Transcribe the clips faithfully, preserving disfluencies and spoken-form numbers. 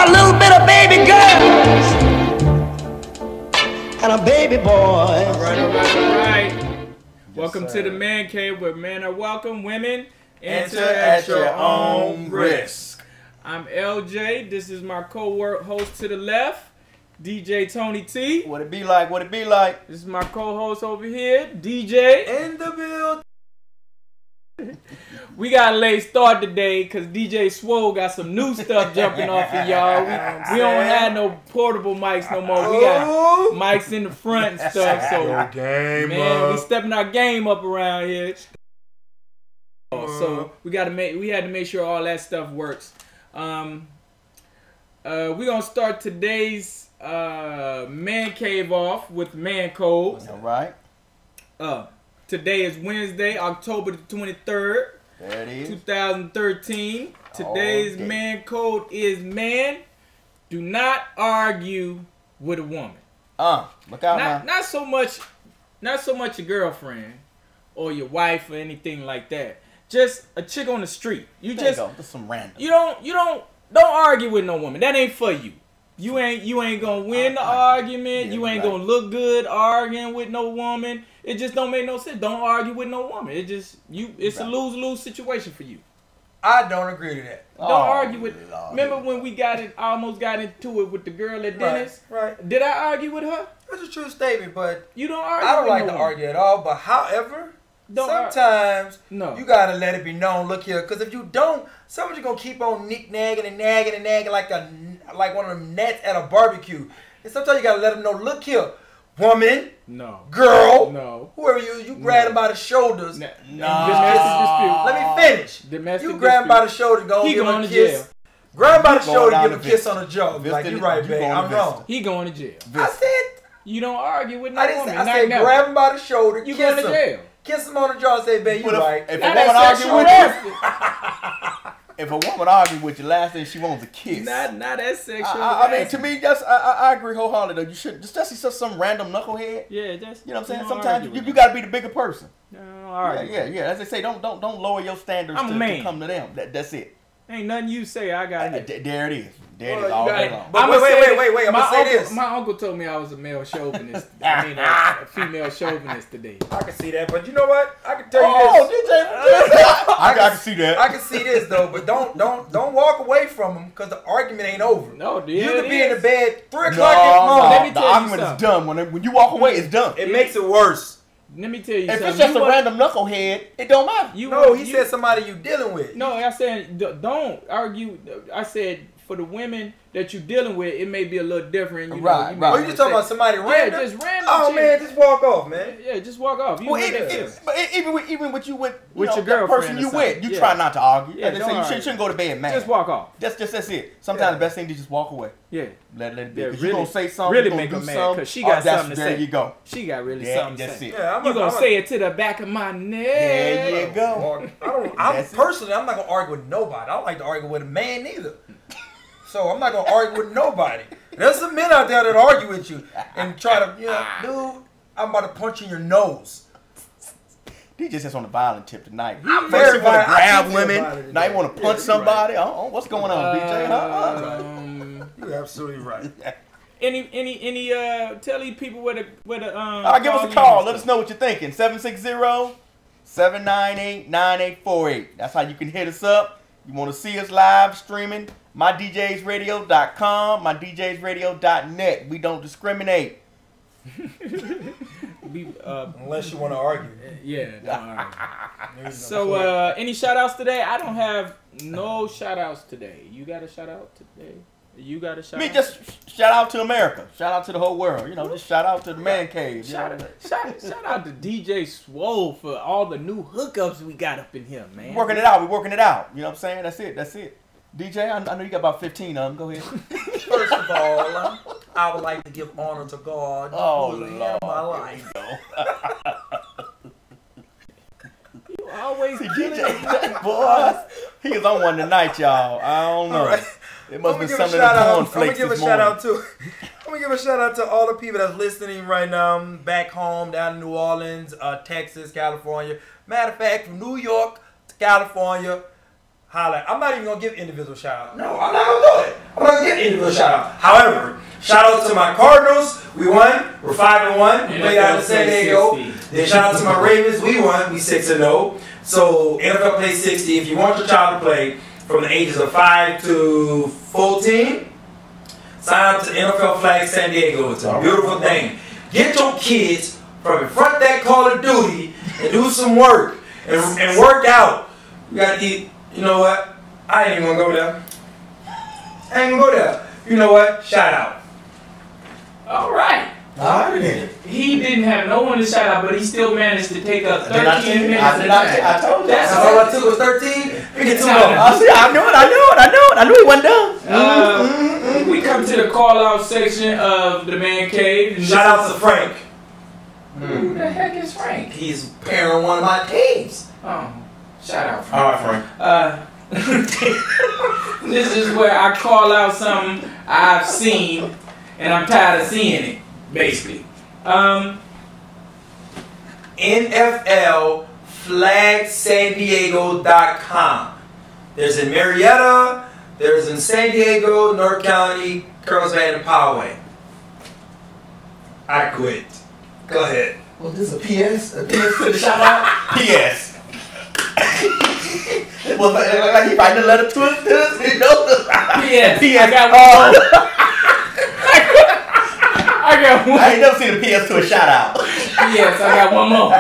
a little bit of baby girls and a baby boy. All right, all right, all right. Welcome yes, to the Man Cave, where men are welcome, women enter, enter at your own risk. I'm L J. This is my co-work host to the left, D J Tony T. What it be like? What it be like? This is my co-host over here, D J. In the build. We got a late start today because D J Swole got some new stuff jumping off of y'all. We, we don't have no portable mics no more. We got mics in the front and stuff. So, game man, up. we stepping our game up around here. So we got to make. We had to make sure all that stuff works. Um, uh, we're gonna start today's uh, Man Cave off with Man Code. All right. Uh, today is Wednesday, October the twenty-third. There it is. two thousand thirteen. Today's okay. Man Code is, man, do not argue with a woman. Uh, look out Not, now. not so much, not so much your girlfriend or your wife or anything like that. Just a chick on the street. You There just, you go. Just some random. you don't, you don't, don't argue with no woman. That ain't for you. You ain't, you ain't gonna win the argument. Yeah, you ain't right. gonna look good arguing with no woman. It just don't make no sense. Don't argue with no woman. It just, you, it's Right. a lose-lose situation for you. I don't agree to that. Don't Oh, argue with. Lord. Remember when we got it? Almost got into it with the girl at Dennis. Right, right. Did I argue with her? That's a true statement, but You don't argue. I don't with like no to woman. argue at all. But however, Don't ar- sometimes No. you gotta let it be known. Look here, because if you don't, somebody's gonna keep on nick nagging and nagging and nagging like a like one of them gnats at a barbecue. And sometimes you gotta let them know. Look here, woman, No. girl, No. whoever you, you grab them by the shoulders. No. and No. just Domestic kiss- dispute. Let me finish. Domestic You grab him by the dispute. shoulder, go He give him going a to kiss. jail. Grab him by the You going shoulder, down give him a to kiss Vista. on the jaw. Like, Vista, you right, you babe. going to I'm Vista. wrong. He going to jail. I said, You don't argue with no I didn't say, woman. I Not said never. grab him by the shoulder, You kiss going to him. jail. Kiss him on the jaw and say, babe, you But if- right. if Now a woman that's argue sexual with you, harassment. if a woman argue with you, last thing she wants is a kiss. Not, not that sexual I, I, I mean, to harassment. me, that's I, I, I agree wholeheartedly. Though you should, especially just some random knucklehead. Yeah, just. You know what I'm saying? don't Sometimes argue you, with you them. got to be the bigger person. No, don't Yeah, argue. yeah, yeah. As they say, don't don't don't lower your standards I'm a to, to man. come to them. That, that's it. Ain't nothing you say. I got Uh, it. d- there it is. There Well, it is you all got day it. long. But I'ma wait, wait, say wait, this. wait, wait, I'ma My say uncle, this. My uncle told me I was a male chauvinist. I mean, a, a female chauvinist today. I can see that, but you know what? I can tell you Oh, this. D J, I, I can see that. I can see this though, but don't don't don't walk away from him because the argument ain't over. No, dude. You it could be in the is. bed three No, o'clock in the no, morning. Let me the tell you argument is something. done. When when you walk away, it's done. It makes it worse. Let me tell you If something. it's just You a want- random knucklehead, it don't matter. You No, want- he you- said somebody you dealing with. No, I said d- don't argue. I said for the women that you dealing with, it may be a little different. You know, Right, you may right. Oh, you wanna just talking say- about somebody Yeah, random? just random. Oh chick. man, just walk off, man. Yeah, just walk off. You Well, know it, that it, is. but it, even with, even with you with you With know, your that girlfriend person or you something. with, you Yeah. try not to argue. Yeah, As they don't say, you argue. shouldn't, shouldn't go to bed mad. Just walk off. That's just that's it. Sometimes Yeah. the best thing is just walk away. Yeah. Let, let it be. Yeah, 'Cause really- you gonna say something, really you gonna make do her mad, something. 'cause she oh, got that's- something to there say. you go. She got really Yeah, something to that's say. it. Yeah, I'm You a, gonna I'm say it to the back of my neck. There you go. Or- I don't. I'm That's it. personally, I'm not gonna argue with nobody. I don't like to argue with a man neither. So I'm not gonna argue with nobody. There's some men out there that argue with you and try to, you know, dude, I'm about to punch you in your nose. D J just on the violent tip tonight. I'm First very you want to violent. I grab do feel women. violent Now you today. want to Yeah, punch you're somebody. Oh, what's going on, D J? Huh? Um, You're absolutely right. any, any, any, uh, tell these people where the, where the, um. All right, give us a in call. and Let us stuff. know what you're thinking. seven six zero, seven nine eight, nine eight four eight. That's how you can hit us up. You want to see us live streaming? my d js radio dot com, my d js radio dot net. We don't discriminate. We, uh, Unless you want to argue. yeah. all right. So, uh, any shout outs today? I don't have no shout outs today. You got a shout out today? You got a shout Me out? just shout out to America. Shout out to the whole world. You know, just shout out to the man cave. you Shout, know. shout, shout out to D J Swole for all the new hookups we got up in here, man. Working it out. We working it out. You know what I'm saying? That's it. That's it. D J, I, I know you got about fifteen of them. Go ahead. First of all, uh, I would like to give honor to God. Oh, who is the Lord. head of my life. You always See, D killing J, it. boy, he is on one tonight, y'all. I don't know. All right. It must I'm be gonna give a something in shout the out. I'm gonna cornflakes give a this shout morning. out to. I'm gonna give a shout out to all the people that's listening right now, back home, down in New Orleans, uh, Texas, California. Matter of fact, from New York to California, highlight. I'm not even gonna give individual shout out. No, I'm not gonna do it. I'm not gonna give individual shout out. However, shout out to my Cardinals. We won. We're five and one. We played out in San Diego. Then shout out to my Ravens. We won. We six and zero. So N F L Play sixty. If you want your child to play from the ages of five to fourteen, sign up to N F L Flag San Diego. It's a beautiful thing. Get your kids from in front of that Call of Duty and do some work and, and work out. You gotta eat. You know what? I ain't even gonna go there. I ain't gonna go there. You know what? Shout out. All right. All right, then. He didn't have no one to shout out, but he still managed to take up Did I thirteen tell you? minutes. I did not tell you. I told you. That's That's all I took was thirteen. We get two more. I see. I knew it. I knew it. I knew it. I knew he wasn't done. Uh, we come to the call out section of the Man Cave. and Shout this out to Frank. Who the heck is Frank? He's pairing one of my teams. Oh, shout out Frank. All right, Frank. Uh, this is where I call out something I've seen, and I'm tired of seeing it, basically. Um, N F L Flag San Diego dot com. There's in Marietta, there's in San Diego, North County, Carlsbad, and Poway. I quit. Go ahead. Well, this is a P S? A P S to the shout out? P S Well, like, like he writing a letter to us, to us, you know? P S P S I got one. one. I got one. I ain't never seen a P S to a shout out. Yes, I got one more.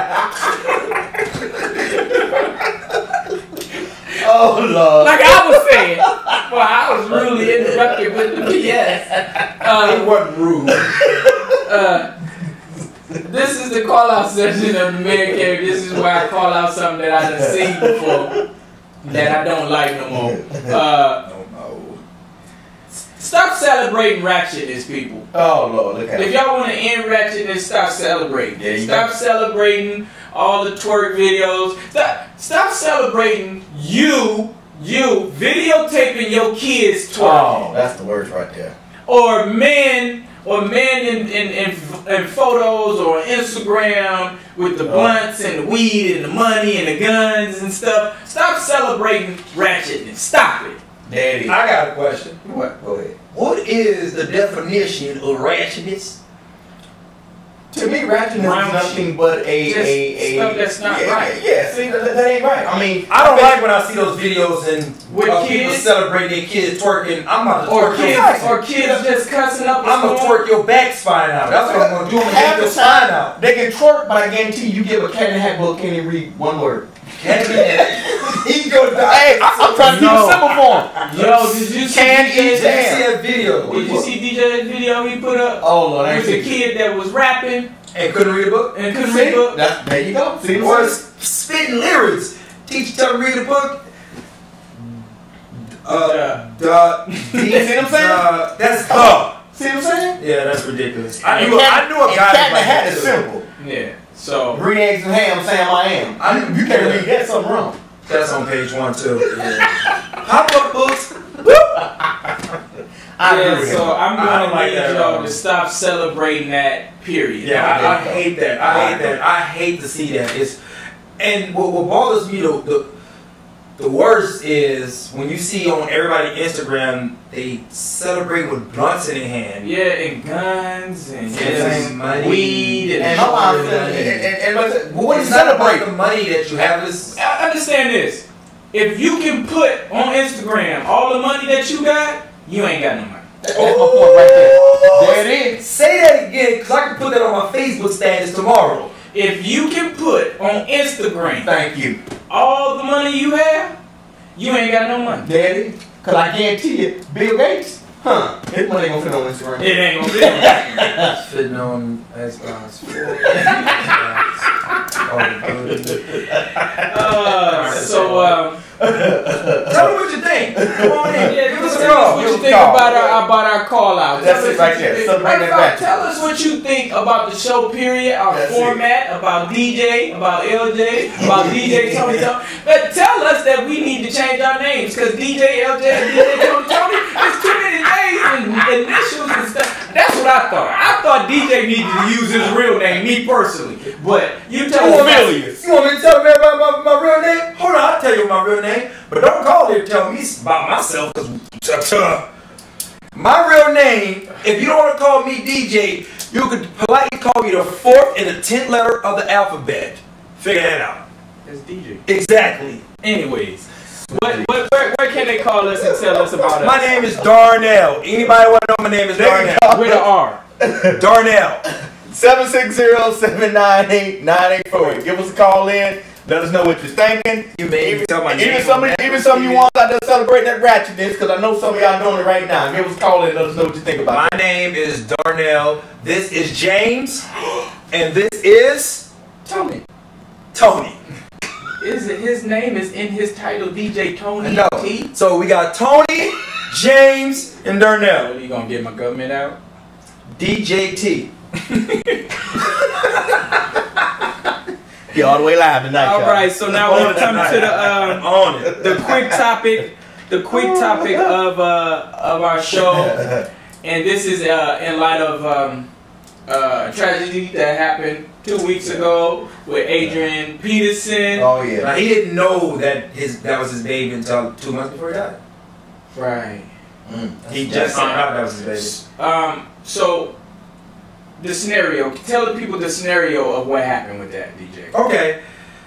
Oh, Lord. Like I was saying, well, I was rudely interrupted with the P S. It Uh, wasn't rude. uh, this is the call out session of the Man Cave. This is where I call out something that I done seen before that I don't like no more. Uh, No, no. stop celebrating ratchetness, people. Oh, Lord, look at If it. y'all want to end ratchetness, stop celebrating. Yeah, you stop got- celebrating all the twerk videos. Stop, stop celebrating you, you videotaping your kids twerking. Oh, that's the worst right there. Or men, or men in, in, in, in photos or Instagram with the blunts and the weed and the money and the guns and stuff. Stop celebrating ratchetness. Stop it. Daddy. I got a question. What? Go ahead. What is the definition of ratchetness? To me, ratchetness Brown is nothing but a, Just a, a, stuff that's not yeah, right. Yeah, see, that, that ain't right. I mean, I don't like when I see those videos and With of people kids? celebrating their kids twerking. I'm about to Or twerk kids, your or kids just cussing up. a I'm gonna storm. twerk your back spine out. That's what I'm gonna do. I'm gonna half get your the spine time out. they can twerk, but I guarantee you, you give a cat in a hat book, can't even read one word. Can't be that. He go to Hey, I, I'm trying to keep No. it simple for him. Yo, did you see Can D eat J's? Did you see that video? Did you see D J's video he put up? Oh, Lord, I It ain't was a see kid that was rapping And couldn't read a book? and couldn't read a book. That's, there you go. See Or what s- spitting lyrics. Teacher tell him to read a book. Uh, duh. You see what I'm saying? Uh, that's duh. See what I'm saying? Yeah, that's ridiculous. I And knew, cat- I knew a and guy cat in a like hat that is too. simple. Yeah. So Green eggs and ham, Sam I am. I, you can't read that, something wrong. That's on page one too. Yeah. Pop up books. I agree yeah, with so him. I'm I gonna don't like need that at y'all all. to stop celebrating that. Period. Yeah, I, I Okay? hate that. I hate that. I hate to see that. It's and what, what bothers me the, the the worst is when you see on everybody Instagram they celebrate with blunts in their hand. Yeah, and guns and, And just money. weed and, And my mom Money. said, and, and, and, and what It's is not about celebrate? the money that you have. Is I understand this. If you can put on Instagram all the money that you got, you ain't got no money. That's my point right there. There it is. Say that again, because I can put that on my Facebook status tomorrow. If you can put on Instagram Thank you. all the money you have, you ain't got no money. There it is. Because I guarantee you, Bill Gates, huh, his money ain't going to fit on Instagram. It ain't gonna be. Uh, It's fitting on Xbox four. uh, so, um, Tell me what you think. Come on in. yeah, Give us a tell us call. what Give you us a think call. about our about our call out. That's Tell it us right what you there. think. Celebrate Matter of that fact, back. Tell us what you think about the show. Period. Our That's it. format, about D J, about L J, about D J Tony Tony. But tell us that we need to change our names because D J, L J, and D J Tony Tony. There's too many names and initials and stuff. That's what I thought. I thought D J needed to use his real name, me personally. But you tell You me want me, you want me to tell everybody my, my real name? Hold on, I'll tell you my real name. But don't call here to tell me about myself. Cause my real name, if you don't want to call me D J, you could politely call me the fourth and the tenth letter of the alphabet. Figure that out. It's D J. Exactly. Anyways, what, what, where, where can they call us and tell us about us? My name is Darnell. Anybody want to know my name is Darnell? With an R. Darnell. seven six zero, seven nine eight, nine eight four eight. Give us a call in. Let us know what you're thinking. You may even tell my name. Even some, even some of you ones out there celebrating that ratchetness, because I know some of y'all doing it right now. Give us a call in. Let us know what you think about My it. name is Darnell. This is James, and this is Tony. Tony. Is it his name is in his title, D J Tony No. T? So we got Tony, James, and Darnell. Are you gonna get my government out? D J T. You're all the way live tonight, All y'all. right, so now we're coming to the um, On it. the quick topic, the quick topic of uh, of our show, and this is uh, in light of um, uh, tragedy that happened two weeks ago with Adrian Peterson. Oh yeah. Now he didn't know that his that was his baby until two months before he died. Right. Mm. He just found out that was his baby. Um. So the scenario. Tell the people the scenario of what happened with that, D J. Okay.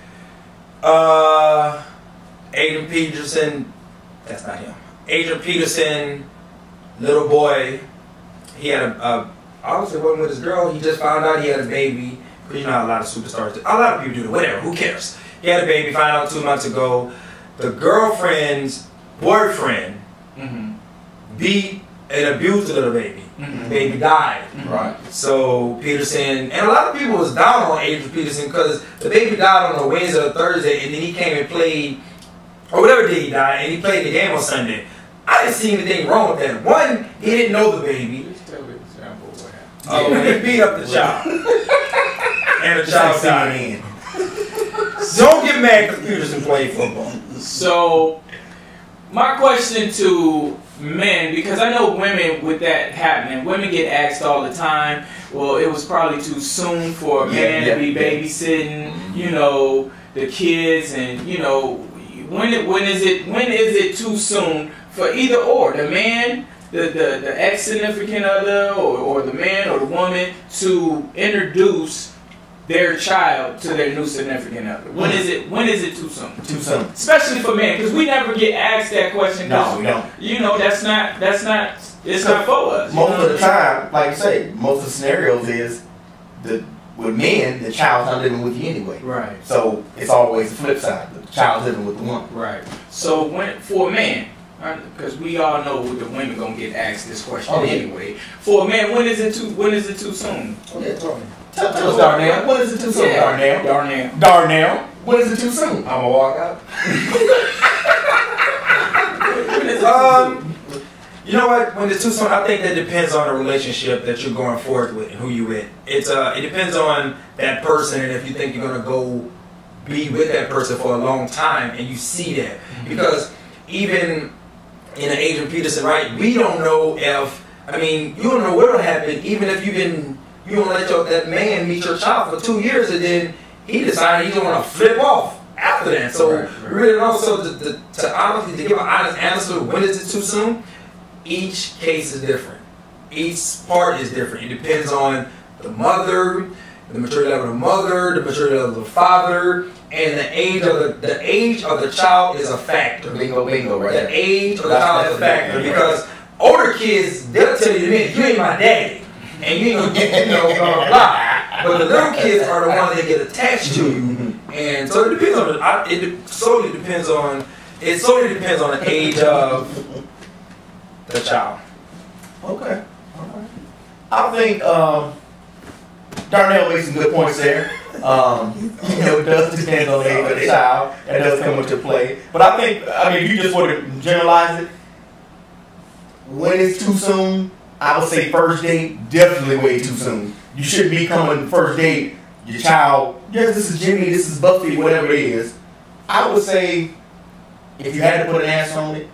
Uh, Adrian Peterson. That's not him. Adrian Peterson, little boy. He had a. a obviously wasn't with his girl. He just found out he had a baby. Cause you know how a lot of superstars do. A lot of people do it. Whatever. Who cares? He had a baby. Found out two months ago. The girlfriend's boyfriend Mm-hmm. beat and abused the little baby. Mm-hmm. The baby died. Right. So Peterson, and a lot of people was down on Adrian Peterson because the baby died on a Wednesday or Thursday, and then he came and played, or whatever day he died, and he played the game on Sunday. I didn't see anything wrong with that. One, he didn't know the baby. Just tell the example of what happened. Oh, he beat up the child, and the child died. in. Don't get mad because Peterson played football. So, my question to men, because I know women with that happening, women get asked all the time, well, it was probably too soon for a man Yeah, to be yeah. babysitting, you know, the kids, and, you know, when it, when is it when is it too soon for either or, the man, the, the, the ex-significant other, or, or the man or the woman to introduce their child to their new significant other? When is it when is it too soon? Too soon. Especially for men, because we never get asked that question. 'Cause, No, we don't. you know, that's not that's not it's not for us. you Most know of the what I mean? time, like you say, most of the scenarios is the with men, the child's not living with you anyway. Right, So it's always the flip side. The child's living with the woman. right. So when for a man, because we all know the women gonna get asked this question Oh, yeah. anyway. For a man, when is it too when is it too soon? Oh, yeah, tell me. Tell, tell us, Darnell. When is it too soon, Yeah. Darnell? Darnell. Darnell. When is it too soon? I'm gonna walk out. When is it too soon? Um, you know what? When it's too soon, I think that depends on the relationship that you're going forward with and who you with. It's uh, it depends on that person and if you think you're gonna go be with that person for a long time and you see that. Because even in an Adrian Peterson, right? We don't know if I mean you don't know what'll happen even if you've been you don't let your that man meet your child for two years and then he decided he's gonna flip off after that. So Right, right. we really don't. So to, to, to honestly to give an honest answer, when is it too soon? Each case is different. Each part is different. It depends on the mother, the maturity level of the mother, the maturity level of the father, and the age of the the age of the child is a factor. Bingo, bingo, right The there. age of the That's- child is a that's factor a big- because older kids they'll tell you, man, you ain't my daddy, and you ain't gonna get you know blah blah blah. But the little kids are the ones that get attached to you, and so it depends on the, I, it solely depends on it solely depends on the age of the child. Okay. Okay. I think um, Darnell makes some good points there. Um, you know, it does depend on the age of the child. That does come into play. But I think, I mean, if you just want to generalize it, when it's too soon, I would say first date, definitely way too soon. You shouldn't be coming first date, your child, yes, this is Jimmy, this is Buffy, whatever it is. I would say, if you had to put an answer on it,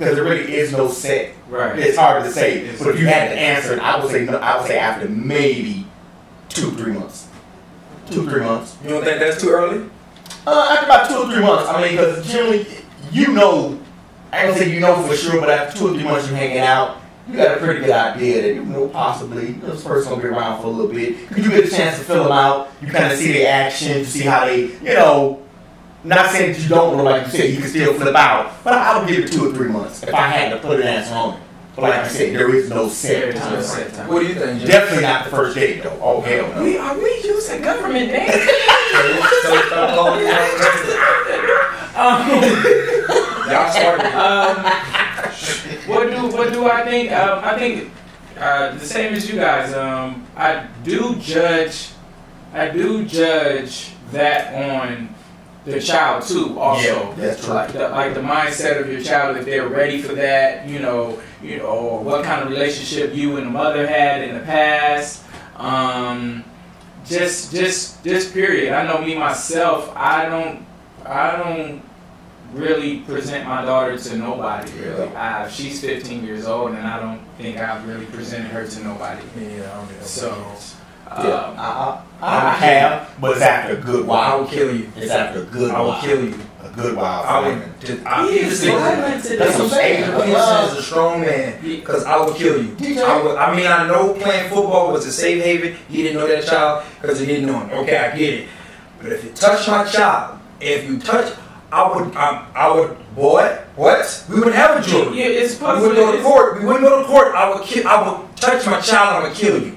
because there really is no set. Right. It's hard to say. But if you had to answer it, I would say no, I would say after maybe two, three months. Two, three months. You don't think that's too early? Uh, after about two or three months. I mean, because generally, you know, I don't say you know for sure, but after two or three months you hanging out, you got a pretty good idea that you know possibly you know, this person gonna be around for a little bit. Because you get a chance to fill them out, you kind of see their actions, see how they, you know. Not saying that you don't know, like you said, you can still flip out, but I would give it two or three months if I had to put an answer on it. But like I said, there is no set time. Frame. What do you think, Jim? Definitely not the first date though. Oh hell no. We are we using government names? Y'all started. Um, what do what do I think? Um, I think uh, the same as you guys. Um, I do judge. I do judge that on the child too. Also, Yeah, that's true. like the, like the mindset of your child, if they're ready for that. You know, you know, or what kind of relationship you and the mother had in the past. Um, just just just period. I know me myself. I don't. I don't really present my daughter to nobody, really. I, she's fifteen years old, and I don't think I've really presented her to nobody. Yeah, I don't think So, um, Yeah, I, I, I have, but it's after a good I while. will kill you. It's after a good I will while. kill you. A good while. I would. Just, I, He you is just think violent today. That's what I'm saying. Peterson is a strong man because I will kill you. D J. I, would, I mean, I know playing football was a safe haven. He didn't know that child because he didn't know him. Okay, I get it. But if you touch my child, if you touch, I would, um, I would, boy, what? We wouldn't have a jury. Yeah, it's We wouldn't go to possible. court. We wouldn't go to court. I would, kill, I would touch my child. I would kill you.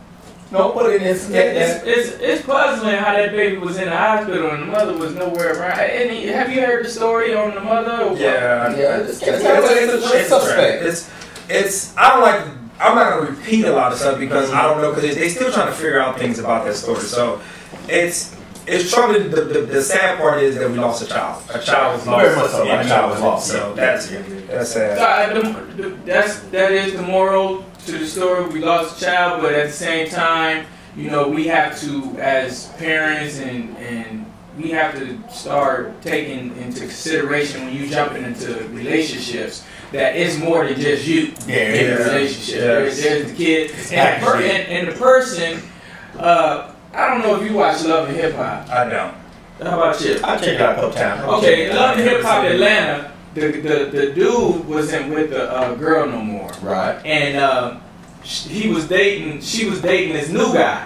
No, but it is. It's, it's, it's puzzling how that baby was in the hospital and the mother was nowhere around. Any, have you heard the story on the mother? Or Yeah, Yeah, it's, It's, it's, it's, it's, it's suspect. It's, it's, I don't like, I'm not going to repeat a lot of stuff because I don't know, because they're still trying to figure out things about that story. So it's, it's troubling. The, the, the sad part is that we lost a child. A child was lost. Very much so. A child was lost. So that's, that's sad. So, uh, the, the, that's, that is the moral to the story. We lost a child, but at the same time, you know, we have to, as parents, and, and we have to start taking into consideration when you jumping into relationships that it's more than just you Yeah, in yeah. the relationship. Yeah. There's, there's the kid and the, packaged per, in. and, and the person. Uh, I don't know if you watch Love and Hip Hop. I don't. How about you? I checked it out a couple times. Okay, Love and Hip Hop Atlanta. The, the the dude wasn't with the uh, girl no more. Right. And uh, sh- he was dating, she was dating this new guy.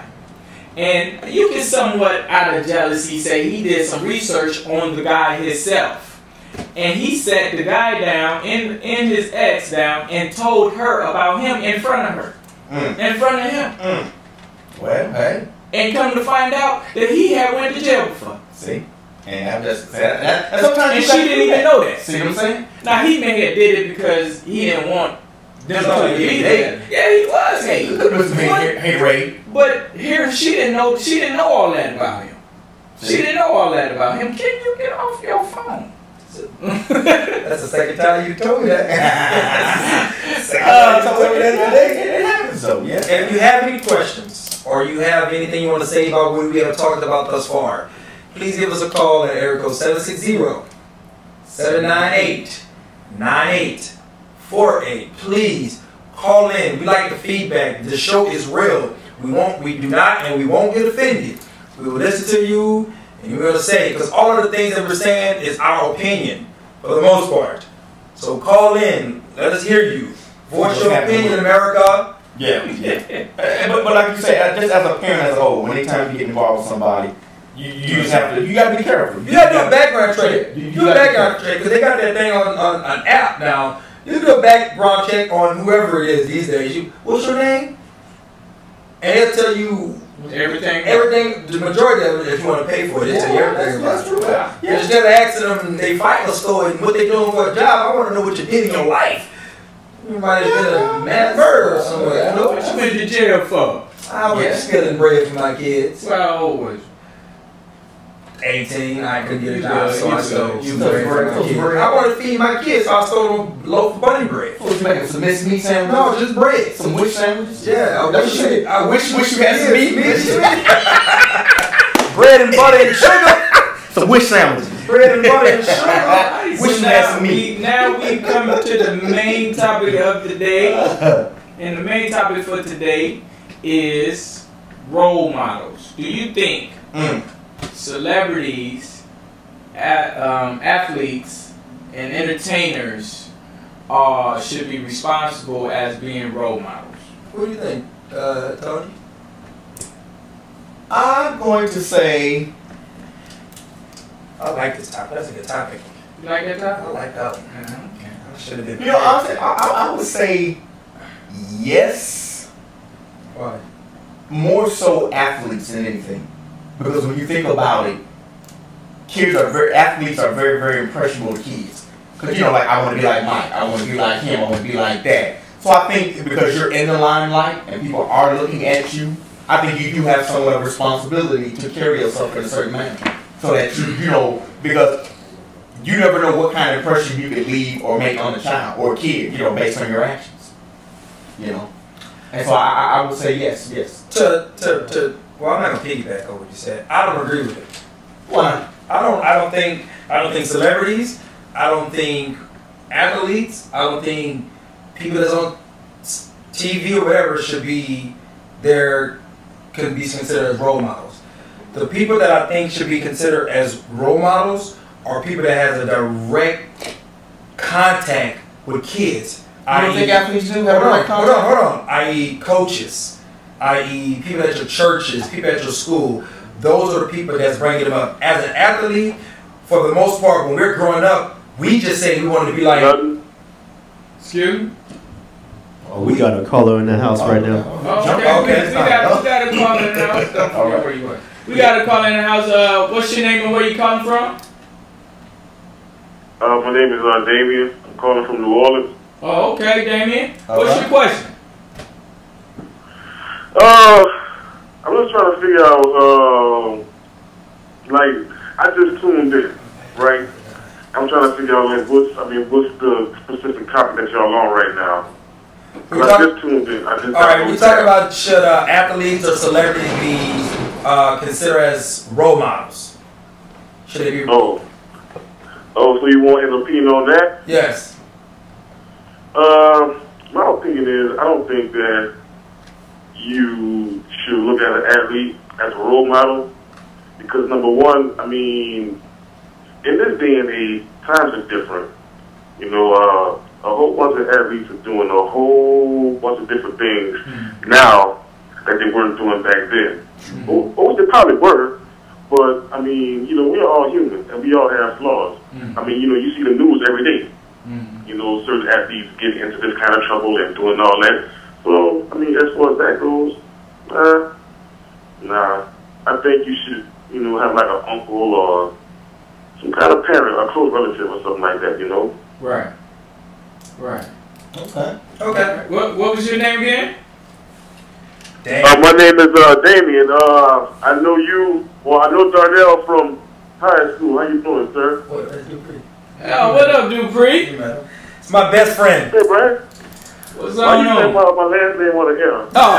And you can somewhat, out of jealousy, say he did some research on the guy himself. And he sat the guy down, and, and his ex down, and told her about him in front of her. Mm. In front of him. Mm. Well, hey, And come to find out that he had went to jail before. see, and I'm just that, that, and sometimes And you she gotta didn't do even that. know that. See what I'm saying? Now, he may have did it because he didn't want them Oh, to yeah, be yeah. there. Yeah, he was Hey, hating. look at this man But- here. Hey, Ray. But here, she didn't know. She didn't know all that about him. She didn't know all that about him. Can you get off your phone? That's the second time you told me that. Second Uh, time so you told me it, that it, today. it happens though, yeah. If you have any questions or you have anything you want to say about what we have talked about thus far, please give us a call at area code seven six zero, seven nine eight, nine eight four eight. Please call in. We like the feedback. The show is real. We won't, we do not, and we won't get offended. We will listen to you, and you're going to say, because all of the things that we're saying is our opinion for the most part. So call in. Let us hear you. Voice your opinion, America. Yeah, yeah. Uh, but, but like you say, uh, just as a parent as a whole, anytime you get involved with somebody, you, you just have to, you gotta be careful. You gotta do a background check. You- You you do a gotta- background check because they got that thing on, on an app now. You do a background check on whoever it is these days. You, what's your name? And they'll tell you Everything. everything. The majority of it, if you want to pay for it, they tell you everything about That's it. true. Yeah. Yeah. Instead of asking them they fight a store and what they doing for a job, I want to know what you did in your life. You might have been a mass murderer somewhere. You know? What you went to jail for? I was Yeah. stealing bread from my kids. Well, how old was you? eighteen, I couldn't get a You job, good, so you I good, stole you some good. bread from my Those kids. bread. I want to feed my kids, so I stole a loaf of bunny bread. What was you making? Some mixed meat sandwiches? No, just bread. Some wish sandwiches? Yeah, I That's wish what you you- I wish, wish you had some meat. meat. Bread and butter and sugar. Some wish sandwiches. Bread and butter and sugar. I Wish so you had some now meat. we now we come to the main topic of the day, and the main topic for today is role models. Do you think Mm. celebrities, a- um, athletes, and entertainers uh, should be responsible as being role models? What do you think, uh, Tony? I'm going to say, I like this topic. That's a good topic. You like that I topic? like that one. Yeah, okay. I should have been. you know, honestly, I, I, I would say yes, Why? more so athletes than anything. Because when you think about it, kids are very, athletes are very, very impressionable to kids. Because, you know, like, I want to be like Mike, I want to be like him, I want to be like that. So I think because you're in the limelight and people are looking at you, I think you do have somewhat of responsibility to carry yourself in a certain manner. So that you, you know, because you never know what kind of impression you can leave or make on a child or a kid, you know, based on your actions. You know? And so I, I I would say yes, yes. To to to. Well, I'm not gonna piggyback on what you said. I don't agree with it. Why? I don't. I don't think. I don't think celebrities. I don't think athletes. I don't think people that's on T V or whatever should be there. Could be considered as role models. The people that I think should be considered as role models are people that has a direct contact with kids. You don't think athletes do have Hold on, direct hold on, contact? hold on. that is, coaches, that is, people at your churches, people at your school. Those are the people that's bringing them up. As an athlete, for the most part, when we're growing up, we just say we wanted to be like. Excuse me? Oh, we got a caller in the house right now. Oh, okay, Okay, we, it's we, fine. got, we got a call in the house. Don't forget where you are. We got a call in the house. Uh, what's your name and where you calling from? Uh, my name is uh, Damien. I'm calling from New Orleans. Oh, okay, Damien. All What's right. your question? Uh, I'm just trying to figure out, uh, like, I just tuned in, right? I'm trying to figure out, like, what's, I mean, what's the specific topic that y'all on right now? We 'Cause I talk- just tuned in. I just All right, we talk about should uh, athletes or celebrities be uh, considered as role models? Should they be? Oh. Oh, so you want an opinion on that? Yes. Uh, my opinion is, I don't think that you should look at an athlete as a role model because, number one, I mean, in this day and age, times are different. You know, uh, a whole bunch of athletes are doing a whole bunch of different things mm-hmm. now that they weren't doing back then. Mm-hmm. Or, or they probably were, but, I mean, you know, we're all human and we all have flaws. Mm-hmm. I mean, you know, you see the news every day. Mm-hmm. You know, certain athletes get into this kind of trouble and doing all that. So, I mean, as far as that goes, uh, nah, I think you should, you know, have like an uncle or some kind of parent, a close relative or something like that, you know? Right. Right. Okay. Okay. What What was your name again? Damn. Uh, my name is uh, Damien. Uh, I know you, well, I know Darnell from high school. How you doing, sir? What, that's Dupree. Oh, what up, Dupree? Hey, man. It's my best friend. Hey, Brian. What's Why going you say on? my, my last name on the air? Oh,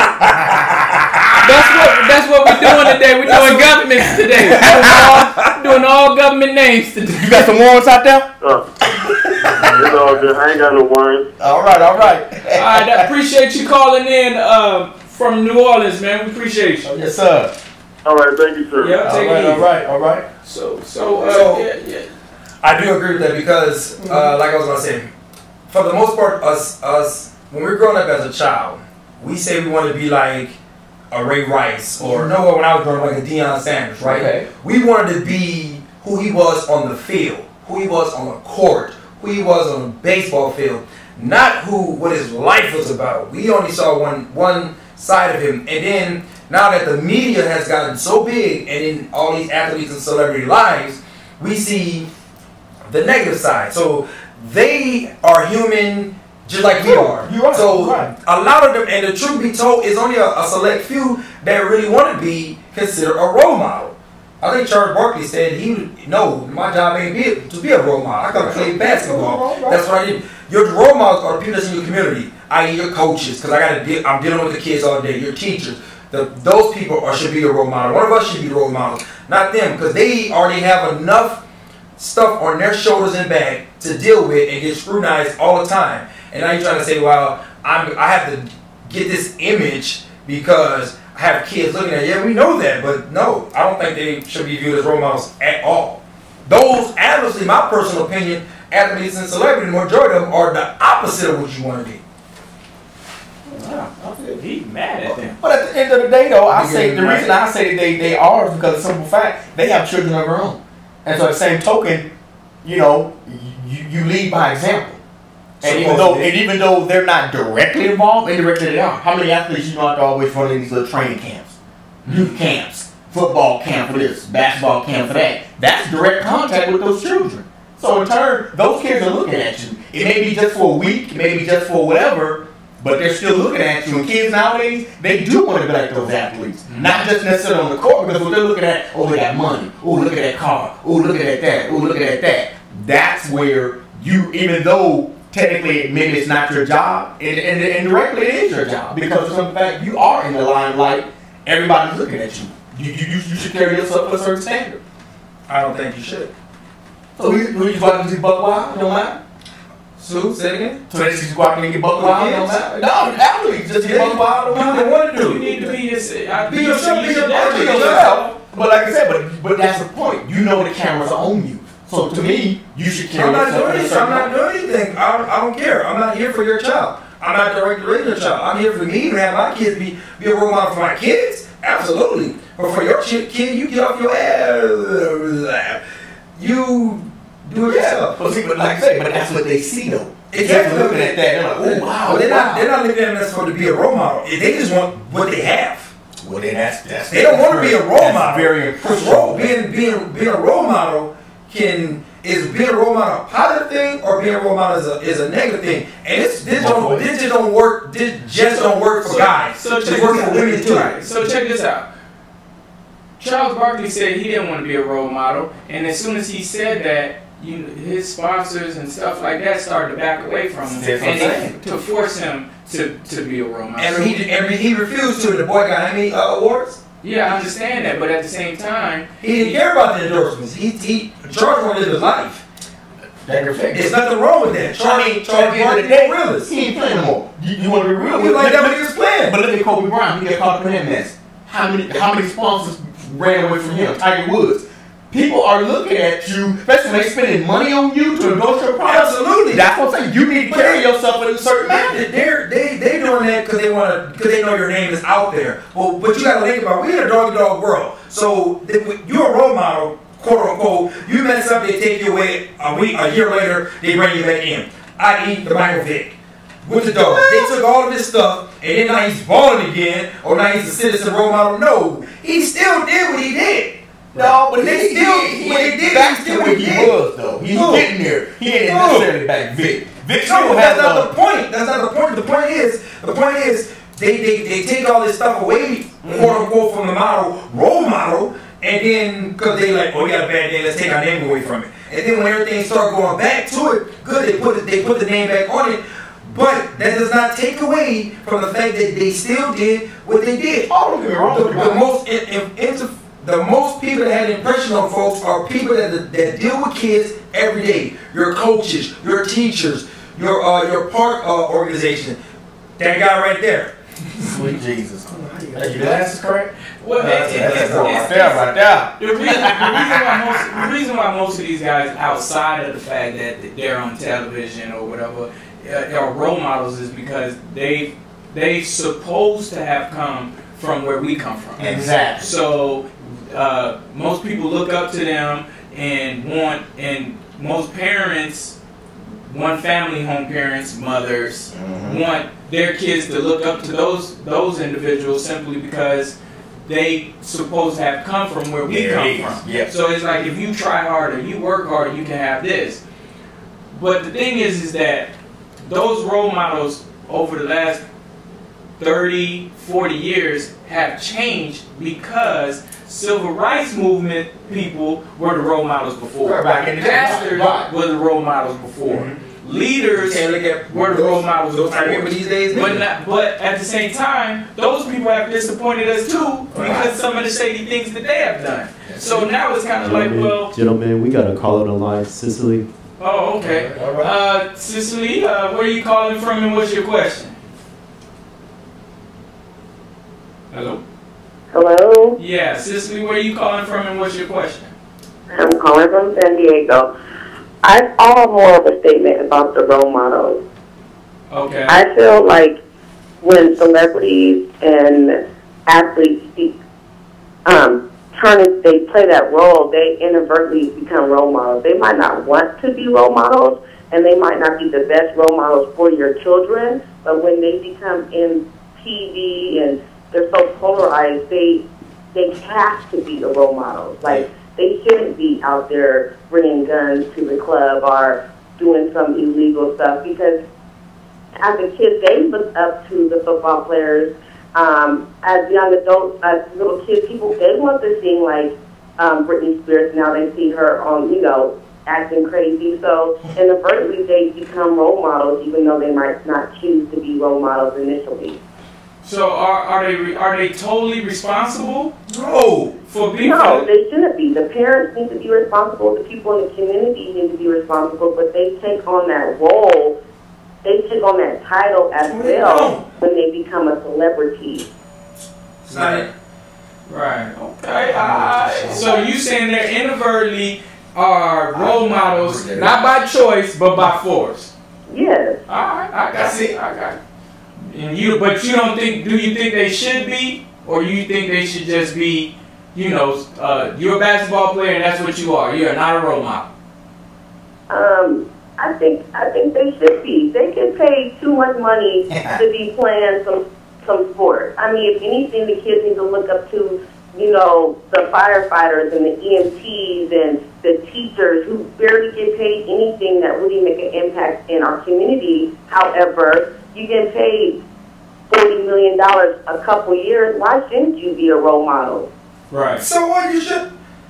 that's what that's what we're doing today. We're doing governments today. We're doing all, doing all government names today. You got some warrants out there? Uh, it's all good. I ain't got no worries. All right, all right. All right, I appreciate you calling in um, from New Orleans, man. We appreciate you. Yes, sir. All right, thank you, sir. Yep, All take right, it all easy. right, all right. So, so, uh, So- yeah, yeah. I do agree with that because, uh, like I was gonna say, for the most part, us, us, when we're growing up as a child, we say we want to be like a Ray Rice or no, when I was growing up, like a Deion Sanders, right? Okay. We wanted to be who he was on the field, who he was on the court, who he was on the baseball field, not who what his life was about. We only saw one one side of him, and then now that the media has gotten so big, and in all these athletes and celebrity lives, we see the negative side. So they are human just like we are. You're right, So you're right. a lot of them, and the truth be told, is only a, a select few that really want to be considered a role model. I think Charles Barkley said he no, my job ain't be to be a role model. I gotta play basketball. That's what I did. Your role models are the people that's in your community, that is your coaches, because I gotta deal, I'm dealing with the kids all day. Your teachers, the, those people are should be your role model. One of us should be the role models, not them, because they already have enough stuff on their shoulders and back to deal with and get scrutinized all the time. And now you're trying to say, well, I'm, I have to get this image because I have kids looking at it. Yeah, we know that, but no, I don't think they should be viewed as role models at all. Those, honestly, my personal opinion, athletes and celebrities, the majority of them are the opposite of what you want to be. Wow, I feel he mad at them. But at the end of the day, though, I say the reason I say that they, they are is because of the simple fact they have children of their own. And so, at the same token, you know, you, you lead by example. And even though and even though they're not directly involved, indirectly they are. How many athletes you know are always running these little training camps, youth camps, football camp for this, basketball camp for that? That's direct contact with those children. So in turn, those kids are looking at you. It may be just for a week, it may be just for whatever, but they're still looking at you. And kids nowadays, they do want to be like those athletes. Not just necessarily on the court, because what they're looking at, oh, they got money. Oh, look at that car. Oh, look at that. Oh, look at that. That's where you, even though technically maybe it's not your job, and, and, and indirectly it is your job, because of the fact you are in the limelight, everybody's looking at you. You, you, you should carry yourself to a certain standard. I don't think you should. So who, who you watching see buck wild? Don't matter. Sue, say it again? So they just go out and get buck wild? Don't matter. No, athletes just get buck wild. Don't matter. They want to do. You need to be yourself. Be yourself. Be yourself. Be yourself. But like I said, but but that's the point. You know the cameras are on you. So to me, you should carry I'm not yourself doing in a anything. certain I'm not doing anything. I don't, I don't care. I'm not here for your child. I'm not directly raising your child. I'm here for me to have my kids be, be a role model for my kids. Absolutely. But for your kid, you get off your ass. You do it yourself. But see, but like I say, but that's what they see though. Exactly. They're looking at that. They're like, oh wow. But they're wow. not. They're not looking at them for to be a role model. They just want what they have. Well, then that's that's. They don't want to be a role that's model. Very Because impressive. role, being being being a role model can is being a role model a positive thing or being a role model is a is a negative thing. And it's this don't this just don't work. This just don't work for So- guys. So It check works this for out. women too. Right. So check this out. Charles Barkley said he didn't want to be a role model, and as soon as he said that, you, his sponsors and stuff like that started to back away from him, That's what I'm and saying. they, to force him to, to be a role model. And he and he refused to. The boy got how many uh, awards? Yeah, I understand that, but at the same time, He didn't care about the endorsements. He he Charles wanted to live his life. That's There's nothing wrong with that. Charlie, Charlie, Charlie at the end of the Barkley day, realist. he ain't playing no more. You, you want to be real? He was like that when he was playing. But look at Kobe Bryant. He got caught up in that mess. How many how many sponsors ran away from him? Tiger Woods. People are looking at you, especially when they spending money on you to endorse your product. Absolutely. That's what I'm saying. You need to carry yourself in a certain manner. They're they they doing that because they want to because they know your name is out there. Well, but you got to think about we in a dog dog world. So if you're a role model, quote unquote. You mess up, they take you away. A week, a year later, they bring you back in. that is the Michael Vick. With the dog. They took all of this stuff and then now he's balling again or now he's a citizen role model. No, he still did what he did. No, but They he, still- he, he, what he they did, back he to still where he did. was though. He's Who? getting there. He ain't Who? necessarily back Vic. Vic No, still that's has not a the point. That's not the point. The point is, the point is, they they, they take all this stuff away, quote unquote, from the model, role model, and then because they like, oh, we got a bad day, let's take our name away from it. And then when everything start going back to it, good, they put it, they put the name back on it. But that does not take away from the fact that they still did what they did. Oh, don't get me wrong. The, the most in, in, inter, the most people that had an impression on folks are people that that deal with kids every day. Your coaches, your teachers, your uh, your park uh, organization. That guy right there. Sweet Jesus. Are your glasses correct? Well, it, it, That's it's, right it's, there, right there. The reason, the, reason why most, the reason why most of these guys, outside of the fact that they're on television or whatever, uh, are role models, is because they they supposed to have come from where we come from. Exactly. So uh, most people look up to them and want, and most parents, one family home parents, mothers, Mhm. want their kids to look up to those those individuals simply because they supposed to have come from where we There come it is. from. Yep. So it's like if you try harder, you work harder, you can have this. But the thing is, is that those role models over the last thirty, forty years have changed because civil rights movement people were the role models before. Right, back in the day. Pastors Right. were the role models before. Mhm. Leaders You can't look at were the role models those before. people these days. But not, but at the same time, those people have disappointed us too because some of the shady things that they have done. So now it's kind of like, Gentlemen, well, gentlemen, we got a call on the line, Sicily. oh, okay. Uh, Cicely, uh, where are you calling from and what's your question? Hello? Hello, Yeah, Cicely, where are you calling from and what's your question? I'm calling from San Diego. I I have more of a statement about the role models. Okay. I feel like when celebrities and athletes speak, um, turn they play that role, they inadvertently become role models. They might not want to be role models, and they might not be the best role models for your children. But when they become in T V and they're so polarized, they they have to be the role models. Like, they shouldn't be out there bringing guns to the club or doing some illegal stuff, because as a kid, they look up to the football players. Um, as young adults, as little kids, people, they want to sing like um, Britney Spears. Now they see her on, you know, acting crazy. So inadvertently, they become role models, even though they might not choose to be role models initially. So are, are they re- are they totally responsible No. for being? No, they shouldn't be. The parents need to be responsible. The people in the community need to be responsible, but they take on that role. They take on that title as No, they well don't. when they become a celebrity. It's not it. Right. Okay. Uh, so you saying they're inadvertently are role models, not by choice but by force? Yes. All right. I got it. I got it. And you, but you don't think? Do you think they should be, or you think they should just be? You know, uh, you're a basketball player, and that's what you are. You're not a role model. Um, I think I think they should be. They get paid too much money to be playing some some sport. I mean, if anything, the kids need to look up to, you know, the firefighters and the E M Ts and the teachers who barely get paid anything that really make an impact in our community. However, you get paid forty million dollars a couple years. Why shouldn't you be a role model? Right. So what? You should.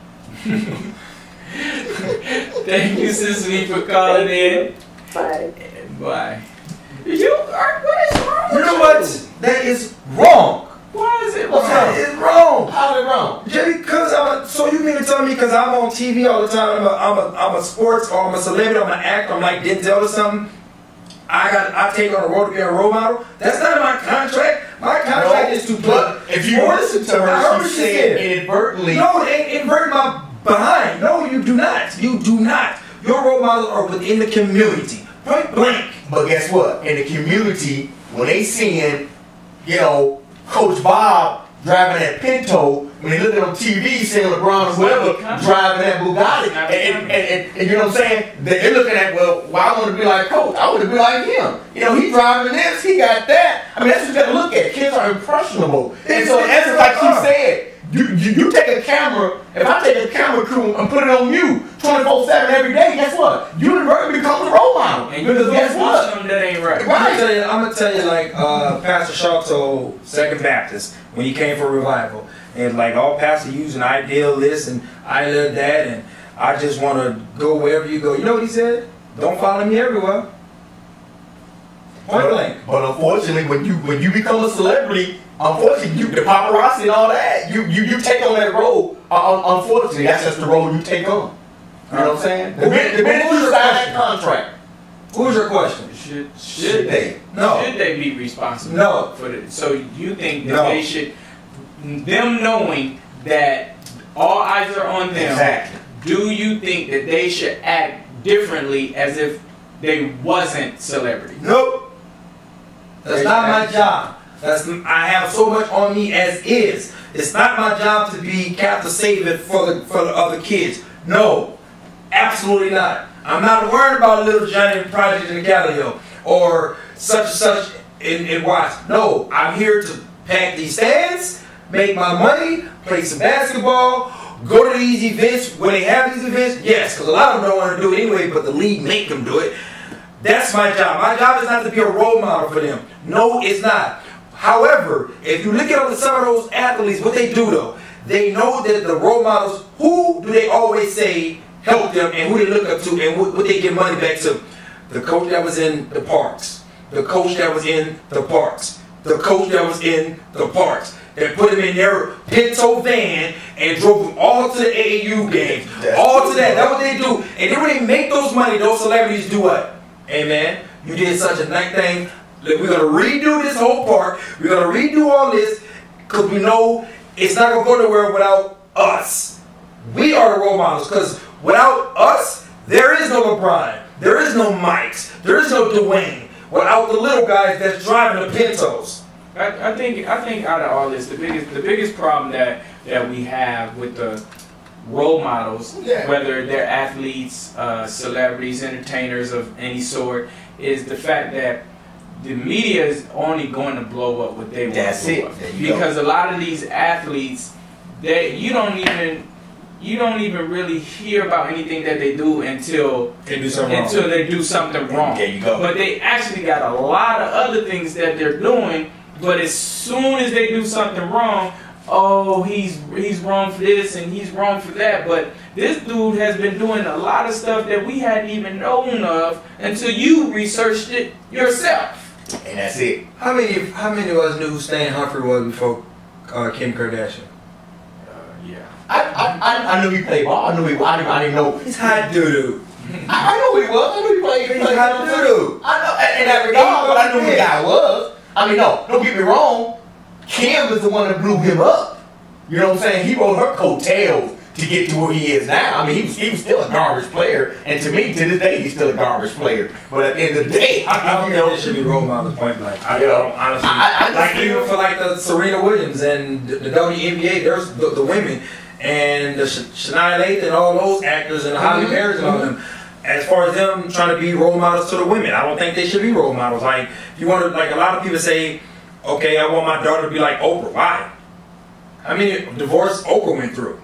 Thank you, Cicely, for calling in. Bye. Bye. You are, what is wrong You with know what? That is wrong. Why is it wrong? That is wrong. How's it wrong? Just because I'm a, so you mean to tell me because I'm on T V all the time, I'm a, I'm a, I'm a sports or I'm a celebrity, I'm an actor, I'm like Denzel or something, I got I take on the road to be a role model? That's not in my contract. My contract No, is to but if you listen to I her, heard she what she said said. inadvertently. No, it ain't invert my behind. No, you do not. You do not. Your role models are within the community. Point blank. But guess what? In the community, when they seeing, you know, Coach Bob driving that Pinto, when they look on T V seeing LeBron or whoever driving that Bugatti, and, and, and, and, and you know what I'm saying? They're looking at, well, well, I want to be like Coach. I want to be like him. You know, he driving this, he got that. I mean, that's what you got to look at. Kids are impressionable. And so, in essence, like she said, You, you, you take a camera, if I take a camera crew and put it on you twenty-four seven every day, guess what? You inadvertently become a role model. And you Because guess do what? something that ain't right. I'm gonna tell you, I'm gonna tell you like uh, Pastor Shaw told Second Baptist when he came for revival, and like all pastors use an ideal this and I love that, and I just want to go wherever you go. You know what he said? Don't follow me everywhere. Point blank. But unfortunately, when you when you become a celebrity, unfortunately, you, the paparazzi and all that, you you, you take on that role. Uh, unfortunately, that's just the role you take on. You know what I'm saying? The minute, the minute you sign that contract, Who's your question? Should should should they? No. should they be responsible? No. For it? So you think that No. they should, them knowing that all eyes are on them? Exactly. Do you think that they should act differently as if they wasn't celebrities? Nope. That's not my job. That's I have so much on me as is. It's not my job to be Captain Savior for the for the other kids. No, absolutely not. I'm not worried about Little Johnny and Project in the Galileo or such and such in, in Watts. No, I'm here to pack these stands, make my money, play some basketball, go to these events when they have these events. Yes, because a lot of them don't want to do it anyway, but the league make them do it. That's my job. My job is not to be a role model for them. No, it's not. However, if you look at some of those athletes, what they do though, they know that the role models, who do they always say help them and who they look up to and what, what they give money back to? The coach that was in the parks. The coach that was in the parks. the coach that was in the parks. That put him in their Pinto van and drove them all to the A A U games. That's all to that. That's what they do. And then when they make those money, those celebrities do what? Hey man, you did such a nice thing. Look, we're gonna redo this whole park. We're gonna redo all this because we know it's not gonna go nowhere without us. We are the role models because without us, there is no LeBron, there is no Mikes, there is no Dwayne. Without the little guys that's driving the Pintos. I, I think I think out of all this, the biggest the biggest problem that that we have with the role models, Yeah. whether they're athletes, uh, celebrities, entertainers of any sort, is the fact that the media is only going to blow up what they want That's to blow it. up. There you Because go. a lot of these athletes, they you don't even you don't even really hear about anything that they do until They do something wrong. until they do something wrong. There you go. But they actually got a lot of other things that they're doing. But as soon as they do something wrong, oh, he's he's wrong for this and he's wrong for that. But this dude has been doing a lot of stuff that we hadn't even known of until you researched it yourself. And that's it. How many how many of us knew who Stan Humphrey was before uh, Kim Kardashian? Uh, yeah. I, I, I, I knew he played ball. I knew he. I didn't, I didn't know. He's hot doo-doo. I, I know he was. I knew he played. He He's played hot doo-doo. I know. In that regard, but I knew who the guy was. I mean, no, don't get me wrong. Kim is the one that blew him up. You know what I'm saying? He rode her coattails to get to where he is now. I mean, he was, he was still a garbage player, and to me, to this day, he's still a garbage player. But at the end of the day, I, I don't you think know, there should be role models point blank. I You know, don't honestly. I- I just like feel- even for like the Serena Williams and the, the W N B A, there's the, the women and the Sh- Shania Lathan and all those actors and the Holly Mhm. Berry's and all them. As far as them trying to be role models to the women, I don't think they should be role models. Like if you want to, like a lot of people say, okay, I want my daughter to be like Oprah. Why? How many divorce Oprah went through?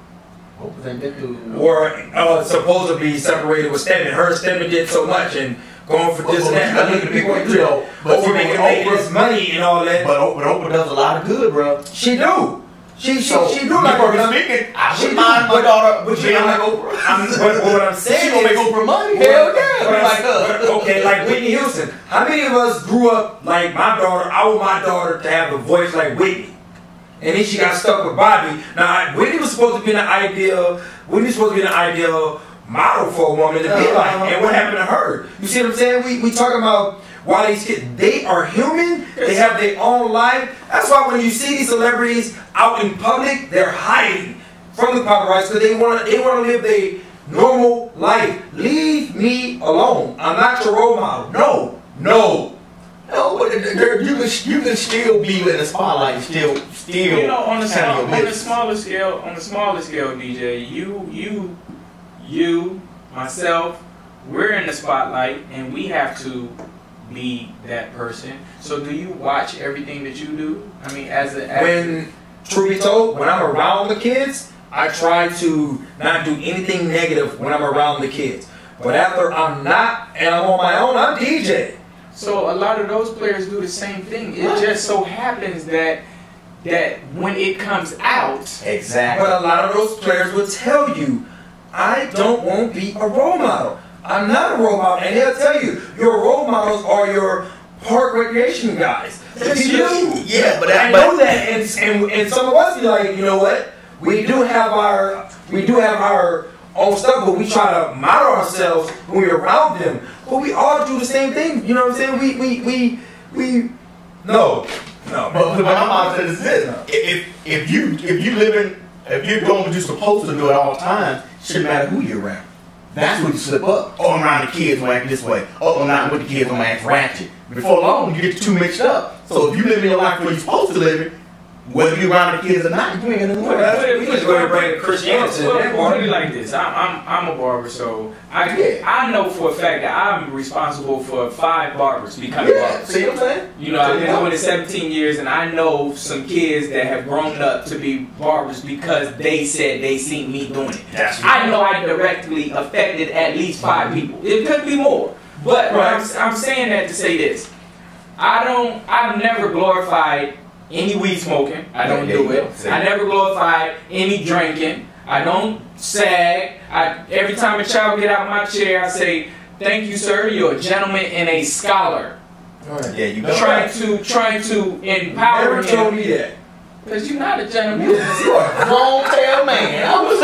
Or uh, supposed to be separated with Stedman. Her and Stedman did so much and going for this and that. I think the people went through though. But Oprah making making this money and all that. But Oprah, Oprah does a lot of good, bro. She do. She she So, she do like metaphorically Oprah. speaking, I She wouldn't do, mind my but- daughter but being I'm- like Oprah. I'm, what, what I'm saying She gonna make is- Oprah money. What- Hell yeah, what I'm- like us. what- okay, like Whitney Houston. How many of us grew up like my daughter? I want my daughter to have a voice like Whitney, and then she got stuck with Bobby. Now Whitney was supposed to be the ideal. Whitney was supposed to be the ideal model for a woman to be Uh-huh. like. And what happened to her? You see what I'm saying? We we talking about. Why these kids, they are human, they have their own life. That's why when you see these celebrities out in public, they're hiding from the paparazzi because they want to they want to live their normal life. Leave me alone. I'm not your role model. No, no. No, but there, you can you can still be in the spotlight, and still still. You know, on the small, handle your on the business. smaller scale, on the smaller scale, D J, you, you, you, myself, we're in the spotlight, and we have to be that person. So, do you watch everything that you do? I mean, as a as When, truth be told, when I'm around the kids, I try to not do anything negative when I'm around the kids. But after I'm not and I'm on my own, I'm D J. So a lot of those players do the same thing. It just so happens that that when it comes out, Exactly. But a lot of those players will tell you, I don't want to be a role model. I'm not a role model. And they'll tell you, your role models are your park recreation guys. That's You you. do. Yeah, but I that, know but, that. And, and, and some of us be like, you know what? We do have our, we do have our own stuff, but we try to model ourselves when we're around them. But we all do the same thing. You know what I'm saying? We, we, we, we, no. No. but, but my mom said this: this if if you if you living if you're doing what you're supposed to do at all times, shouldn't matter who you're around. That's when you slip up. Oh, I'm around the kids when I act this way. Oh, I'm not with the kids when I act ratchet. Before long, you get the two mixed up. So if you live in your life where you're supposed to live it, whether you're around the kids or not, you ain't gonna Put know. it- We just go ahead and bring Christianity to Put- that put part. it like this. I'm, I'm, I'm a barber, so I, Yeah. I know for a fact that I'm responsible for five barbers becoming Yeah, barbers. see what I'm saying? You know, I've been doing it seventeen years, and I know some kids that have grown up to be barbers because they said they seen me doing it. That's I know I directly affected at least five people. It could be more. But I'm, I'm saying that to say this. I don't, I've never glorified any weed smoking. I don't There do you go. it. See? I never glorified any drinking. I don't sag. I, every time a child get out of my chair, I say, thank you, sir. You're a gentleman and a scholar. Right. Yeah, you go. trying to trying to empower Never told him. me that. Because you're not a gentleman. You are a grown tail man. I was.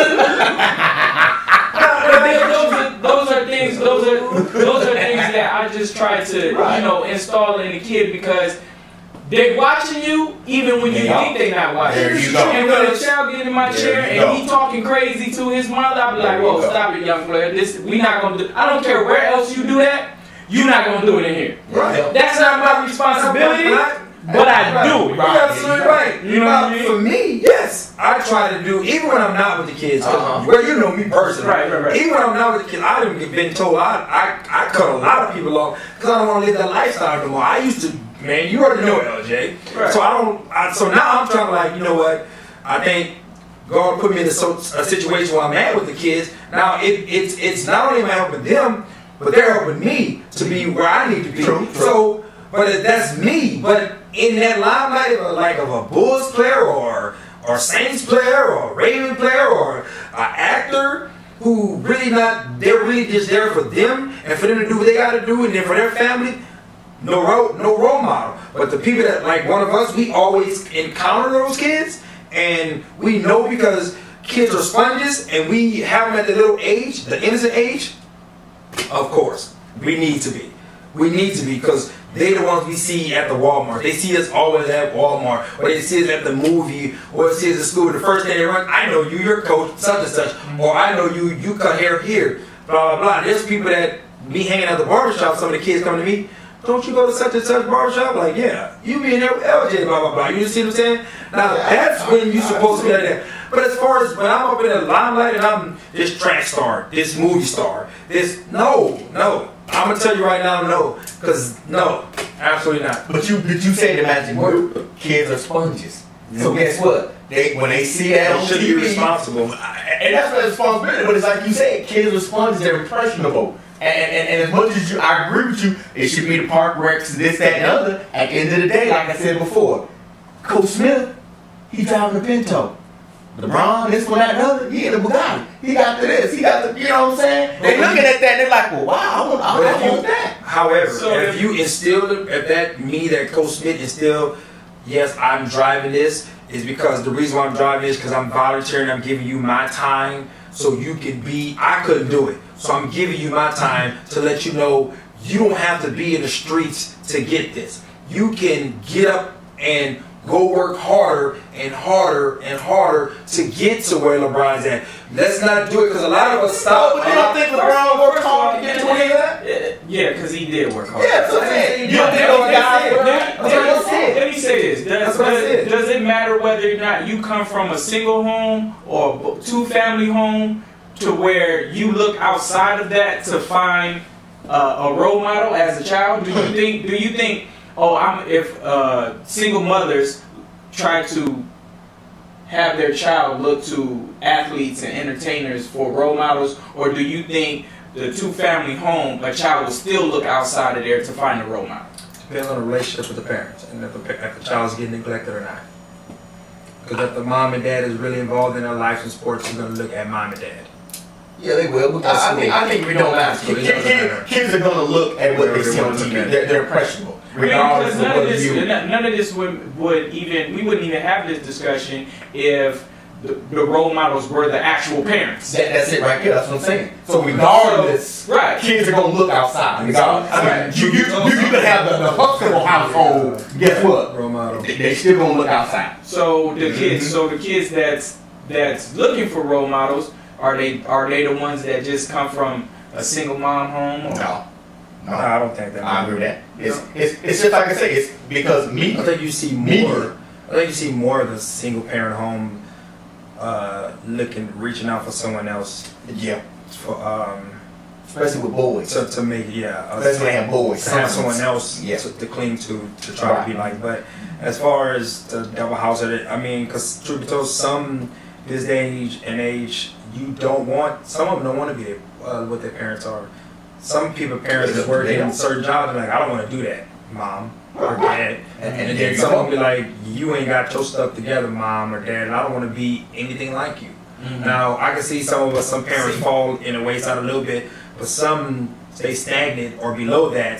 But then those are those are things those are those are things that I just try to Right. you know install in the kid because they watching you even when you They are. think they not watching. There you go. And when a child get in my There chair you and go. he talking crazy to his mother, I be like, There you whoa, go. stop it, young player. This we not gonna do. I don't care where else you do that. You're not gonna do it in here. Right. That's not my responsibility, but I do it. You're absolutely right. You know now, what I mean? For me, yes, I try to do, even when I'm not with the kids, 'cause, Uh-huh. well, you know me personally. Right, right, right. Even when I'm not with the kids, I done been told I, I, I cut a lot of people off because I don't want to live that lifestyle no more. I used to, man, you already know it, L J. Right. So I don't, I, so now I'm trying to like, you know what, I think God put me in a, so, a situation where I'm at with the kids. Now, it, it's, it's not only am I helping them, but they're helping me to be where I need to be. True, true. So, but that's me. But in that limelight of like of a Bulls player or or Saints player or Raven player or an actor who really not, they're really just there for them and for them to do what they got to do and then for their family, no role, no role model. But the people that like one of us, we always encounter those kids and we know because kids are sponges and we have them at the little age, the innocent age. Of course, we need to be. We need to be because they're the ones we see at the Walmart. They see us always at Walmart, or they see us at the movie, or they see us at school. The first thing they run, I know you, your coach, such and such, or I know you, you cut hair here, blah, blah, blah. There's people that me hanging at the barbershop, some of the kids come to me, don't you go to such and such barbershop? Like, yeah, you be in there with L J, blah, blah, blah. You see what I'm saying? Now, that's when you're supposed to be like that. But as far as when I'm up in the limelight and I'm this track star, this movie star, this, no, no. I'm going to tell you right now, no. Because, no, absolutely not. But you, but you say the magic word. Kids are sponges. So guess what? They when they see that They on should T be V, responsible. and that's what responsibility. But it's like you said, kids are sponges. They're impressionable. And, and, and as much as you, I agree with you, it should be the park recs, this, that, and the other. At the end of the day, like I said before, Coach Smith, he driving a Pinto. LeBron, this one, that, and the other, he in a Bugatti. He got the this, he got the, you know what I'm saying? They looking at that and they're like, well, wow, I want, I, But I if you- want that. However, So if if- you instill, if that me, that Coach Smith instilled, yes, I'm driving this, is because the reason why I'm driving this because I'm volunteering, I'm giving you my time so you can be, I couldn't do it. So I'm giving you my time to let you know you don't have to be in the streets to get this. You can get up and go work harder and harder and harder to get to where LeBron's at. Let's not do it because a lot of us stop. But you don't think LeBron worked hard to get to where he's at? Yeah, because he did work hard. Yeah, that's what I'm saying. You don't think That's those what guys I said. were Let, That's what I let- said. let me say this. Does, That's what I does- said. does it matter whether or not you come from a single home or a two-family home to where you look outside of that to find uh, a role model as a child? Do you think? Do you think? Oh, I'm if uh, single mothers try to have their child look to athletes and entertainers for role models, or do you think the two-family home, a child will still look outside of there to find a role model? Depends on the relationship with the parents and if the, pa- if the child's getting neglected or not. Because if the mom and dad is really involved in their lives and sports, you're going to look at mom and dad. Yeah, they will. But I, I think I think we don't matter. Absolutely. Kids, kids, kids are gonna look at what they see on T V. They're, they're impressionable, regardless Because of none of whether this, you. none of this would, would even, we wouldn't even have this discussion if the, the role models were the actual parents. That, that's it right there. That's what I'm saying. So regardless, So, right. kids are gonna look outside. Regardless, I mean, you you you, you can have the, the Huxtable household. Guess what? Role model. They, they still gonna look outside. So the kids, so the kids that's that's looking for role models, are they are they the ones that just come from a single mom home? Or? No, No, no, I don't think that. I agree with that. It's it's it's just like I say. It's because me. I think you see Me. more. I think you see more of the single parent home uh, looking, reaching out for someone else Yeah, for um especially with boys. to, to make yeah. uh, Especially when they have boys. to have someone else Yeah. to, to cling to to try to be like. But as far as the double house, I mean, because truth be told, some this day age and age, you don't want. Some of them don't want to be there, uh, what their parents are. Some people, parents is working in certain jobs, and like, I don't want to do that, mom or dad. And, And and then then some some will be like, you ain't got your stuff together, mom or dad, and I don't want to be anything like you. Mm-hmm. Now, I can see some of us, some parents fall in the wayside a little bit, but some stay stagnant or below that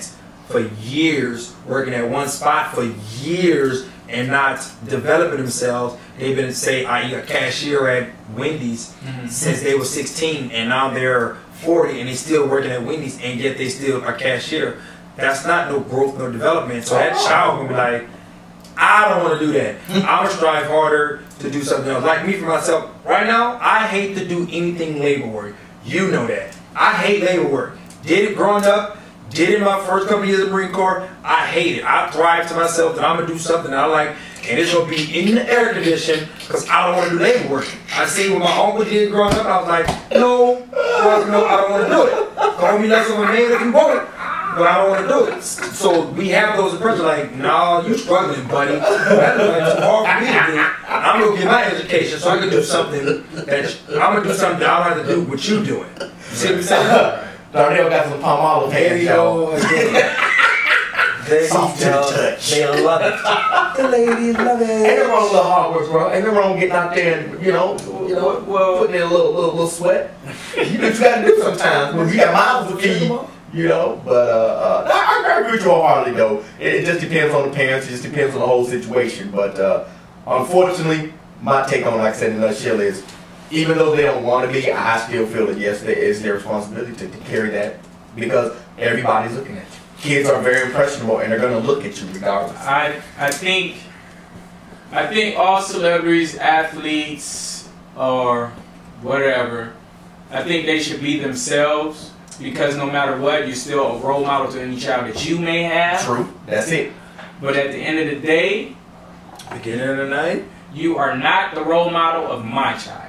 for years, working at one spot for years and not developing themselves. They've been, say, I a cashier at Wendy's mm-hmm. since they were sixteen, and now they're forty and they still working at Wendy's, and yet they still are cashier. That's not no growth, no development. So that child will be like, I don't want to do that. I'm going to strive harder to do something else. Like me for myself, right now, I hate to do anything labor work. You know that. I hate labor work. Did it growing up, did it my first couple years of the Marine Corps. I hate it. I thrive to myself that I'm going to do something that I like, and it's going to be in the air condition because I don't want to do labor work. I see what my uncle did growing up, I was like, no, well, no, I don't want to do it. Call me less of a man that can vote it. But I don't want to do it. So we have those impressions like, nah, you struggling, buddy. That's like too hard for me to do. I'm going to get my education so I can do something that, I'm going to do something that I don't have to do what you doing. You see what I'm saying? Darnell got some palm olive hands, y'all. Soft to the touch. They love it. The ladies love it. Ain't nothing wrong with a little hard work, bro. Ain't nothing wrong with getting out there and, you know, you know, well, putting in a little, little, little sweat. You know what you got to do sometimes when you got mouths to feed. You know, but uh, uh, I, I agree with you wholeheartedly, though. It, it just depends on the parents. It just depends on the whole situation. But uh, unfortunately, my take on it, like I said in a nutshell, is even though they don't want to be, I still feel that, yes, it is their responsibility to, to carry that because everybody's looking at you. Kids are very impressionable, and they're going to look at you regardless. I, I think, I think all celebrities, athletes, or whatever, I think they should be themselves. Because no matter what, you're still a role model to any child that you may have. True. That's it. But at the end of the day, beginning of the night, you are not the role model of my child.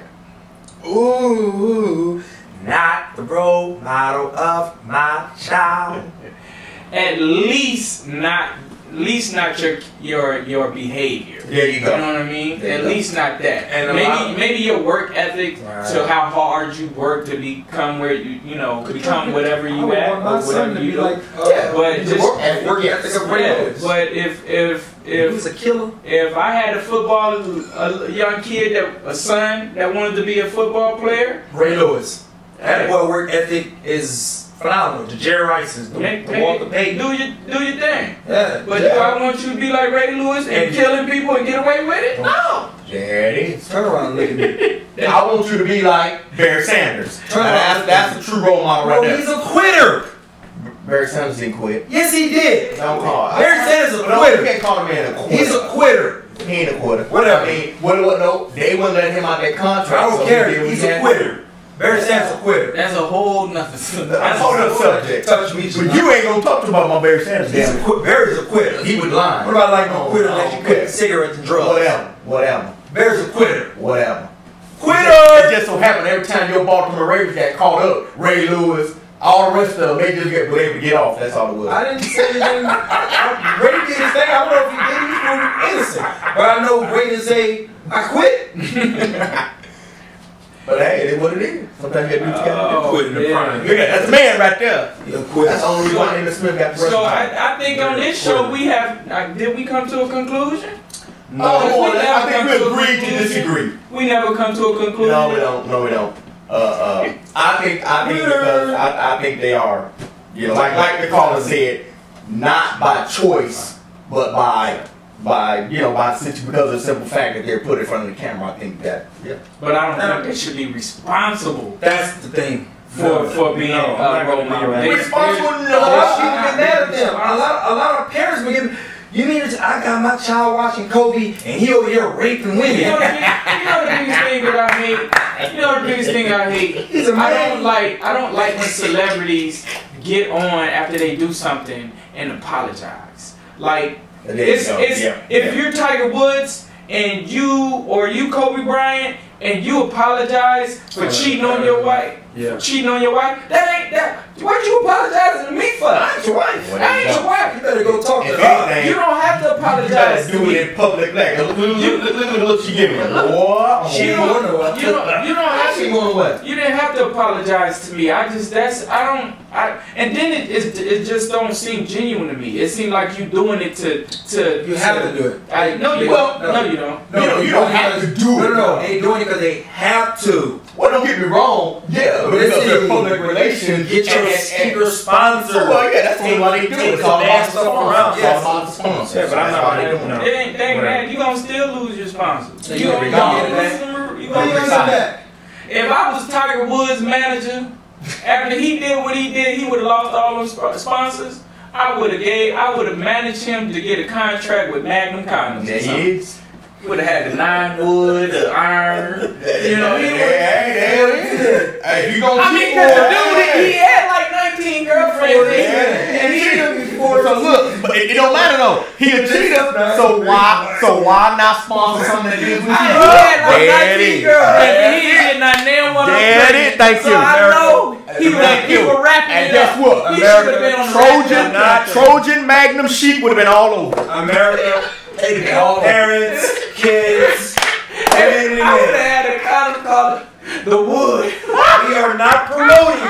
Ooh, not the role model of my child. At least not, at least not your your your behavior. There you go. You know what I mean? At go. least not that. And maybe maybe your work ethic, right. So how hard you work to become where you you know become whatever you at or whatever you do. Like, uh, yeah, but just work ethic, work ethic of yeah, but if if if he's a killer. If I had a football a young kid that a son that wanted to be a football player, Ray Lewis. That boy work ethic is phenomenal. The Jerry Rice's, the, hey, the hey, Walter Payton. Do your do your thing. Yeah. But yeah. do I want you to be like Ray Lewis and, and killing people and get away with it? No. There it is. Turn around and look at me. I want you to be like Barry Sanders. Turn now, around. That's, that's a true role model right Bro, there. He's a quitter. Barry Sanders didn't quit. Yes, he did. Don't call. Barry Sanders is a no, quitter. You can't call a man a quitter. He's a quitter. He ain't a quitter. Whatever. I mean, what, what, no, they wouldn't let him out that contract. I don't so care. He He's a quitter. Barry Sanders a quitter. That's a whole nother subject. That's a whole nother subject. Touch me. But you ain't gonna talk about my Barry Sanders. He's a qu Barry's a quitter. He would lie. What about like no oh, quitter oh, that you okay. quit cigarettes and drugs? Whatever. Whatever. Barry's a quitter. Whatever. Quitter! It just so happened every time your Baltimore Ravens got caught up, Ray Lewis, all the rest of them, they just get, were able to get off. That's all it was. I didn't say anything. Ray did his thing. I don't know if he did. He was proven innocent. But I know Ray didn't say, I quit. But hey, it is what it is. Sometimes you gotta do what you gotta do. Oh, Quit in the yeah. prime. Look at that. That's a man right there. He'll quit. That's the only reason why Emmitt Smith got the rest So of the I, I think on this show we have. Uh, did we come to a conclusion? No, oh, we I think we come to a agreed to conclusion. disagree. We never come to a conclusion. No, we don't. No, we don't. Uh, uh, I think, I think because I, I think they are, you know, like like the caller said, not by choice, but by by you know by because of the simple fact that they're put in front of the camera. I think that yeah. But I don't think they should be responsible. That's the thing. For No, for being no, uh, role model. They- Responsible? A No. lot of people get mad at them. A lot, a lot of parents be getting. You mean it's, I got my child watching Kobe and he over here raping women? You know, the, you know the biggest thing that I hate. You know the biggest thing I hate. He's a I man. don't like. I don't like when celebrities get on after they do something and apologize. Like There you it's, go. it's Yeah, if yeah. you're Tiger Woods and you or you Kobe Bryant and you apologize for cheating on your wife, Yeah. cheating on your wife, that ain't that. What you apologizing to me for? I ain't your wife. What I ain't your wife. You better go talk to If her. anything, You don't have to you apologize gotta to do me. it in public. Like look, look, look, look, look at the look she giving me. Boy, She You ain't going don't, nowhere. you don't, you don't have she to. going away. You didn't have to apologize to me. I just that's I don't. I and then it it, it just don't seem genuine to me. It seemed like you doing it to to. You have to do it. I no you Well, don't. no. No you don't. You know, you don't have to do no, it. No, no, they doing it because they have to. Well, don't get me wrong. Yeah, but it's Listen, their public relations. Get your, and- get your sponsor. Well, yeah, that's what they do. It's all about the stuff sponsor. around. It's all about the sponsor. Yeah, but I'm not That's why gonna they do doing no. It ain't that bad. You gonna still lose your sponsors. You gonna, you gonna gonna get lose them. You How gonna you lose gonna them. get that? If I was Tiger Woods' manager, after he did what he did, he would have lost all those sp- sponsors. I would have gave. I would have managed him to get a contract with Magnum Condoms. There or he something. is. Would have had the nine wood, the iron. You know, he would. Hey, there it is. Hey, you gonna I mean, keep cause the on- dude, he had like nineteen girlfriends, Yeah. and he. So look, but it, it don't matter though. He a cheater, so why? So why not sponsor something that deals with I, you? he had like There it nineteen is. girlfriends, and he did not name one of them. There it is. Thank So you. I know he was Thank he you. was rapping And it guess up. what? He America, should have been on the Trojan, radio. Not- Trojan Magnum sheet would have been all over. America, parents, kids, everything. I would have had a condom called the Wood. We are not promoting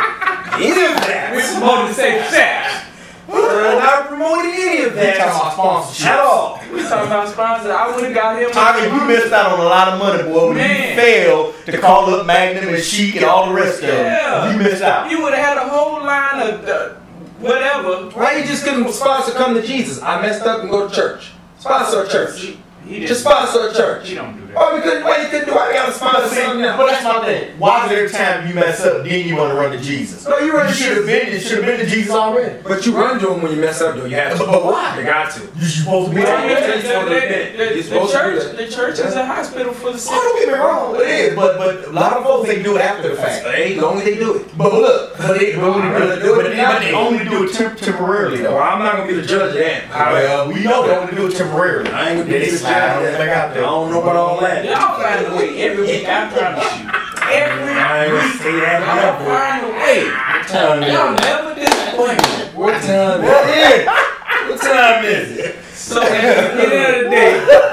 any of that. We promoted safe sex. We're not promoting any of that at all. We talking about sponsors. I would have got him. Tiger, you missed out on a lot of money, boy, when Man. you failed to call up Magnum and Chic and all the rest of them. Yeah. You missed out. You would have had a whole line of uh, whatever. Why you just couldn't sponsor Come to Jesus? I messed up and go to church. Sponsor a church. He Just sponsor a church. He don't do that. Why we couldn't? Why you couldn't do? Why we gotta sponsor See, something but else? that's my thing. Why is it every time you mess up, then you want to run to Jesus? No, you run You to should have Jesus. been. You should have been to Jesus already. But you run to him when you mess up, though. You have to. But why? You got to. You supposed to be. Well, like the, that. the, the, the, You're the supposed to do church, that. the church is a hospital for the Oh, sick. don't get me wrong, it is. But but a lot of folks they do it after the fact. Hey, as long as they do it. But look, but they, but only do it, Do it but they, but they now. only do it temp- temporarily Well, though. I'm not gonna be the judge of that. Well, we know they only do it temporarily. I ain't gonna They be the judge of slide that. back out I there. don't know about all that. Y'all find a way every week. I promise you. Every I ain't gonna say that. y'all find a way. time Y'all never disappoint me. What time is it? What time is it? So at the end of the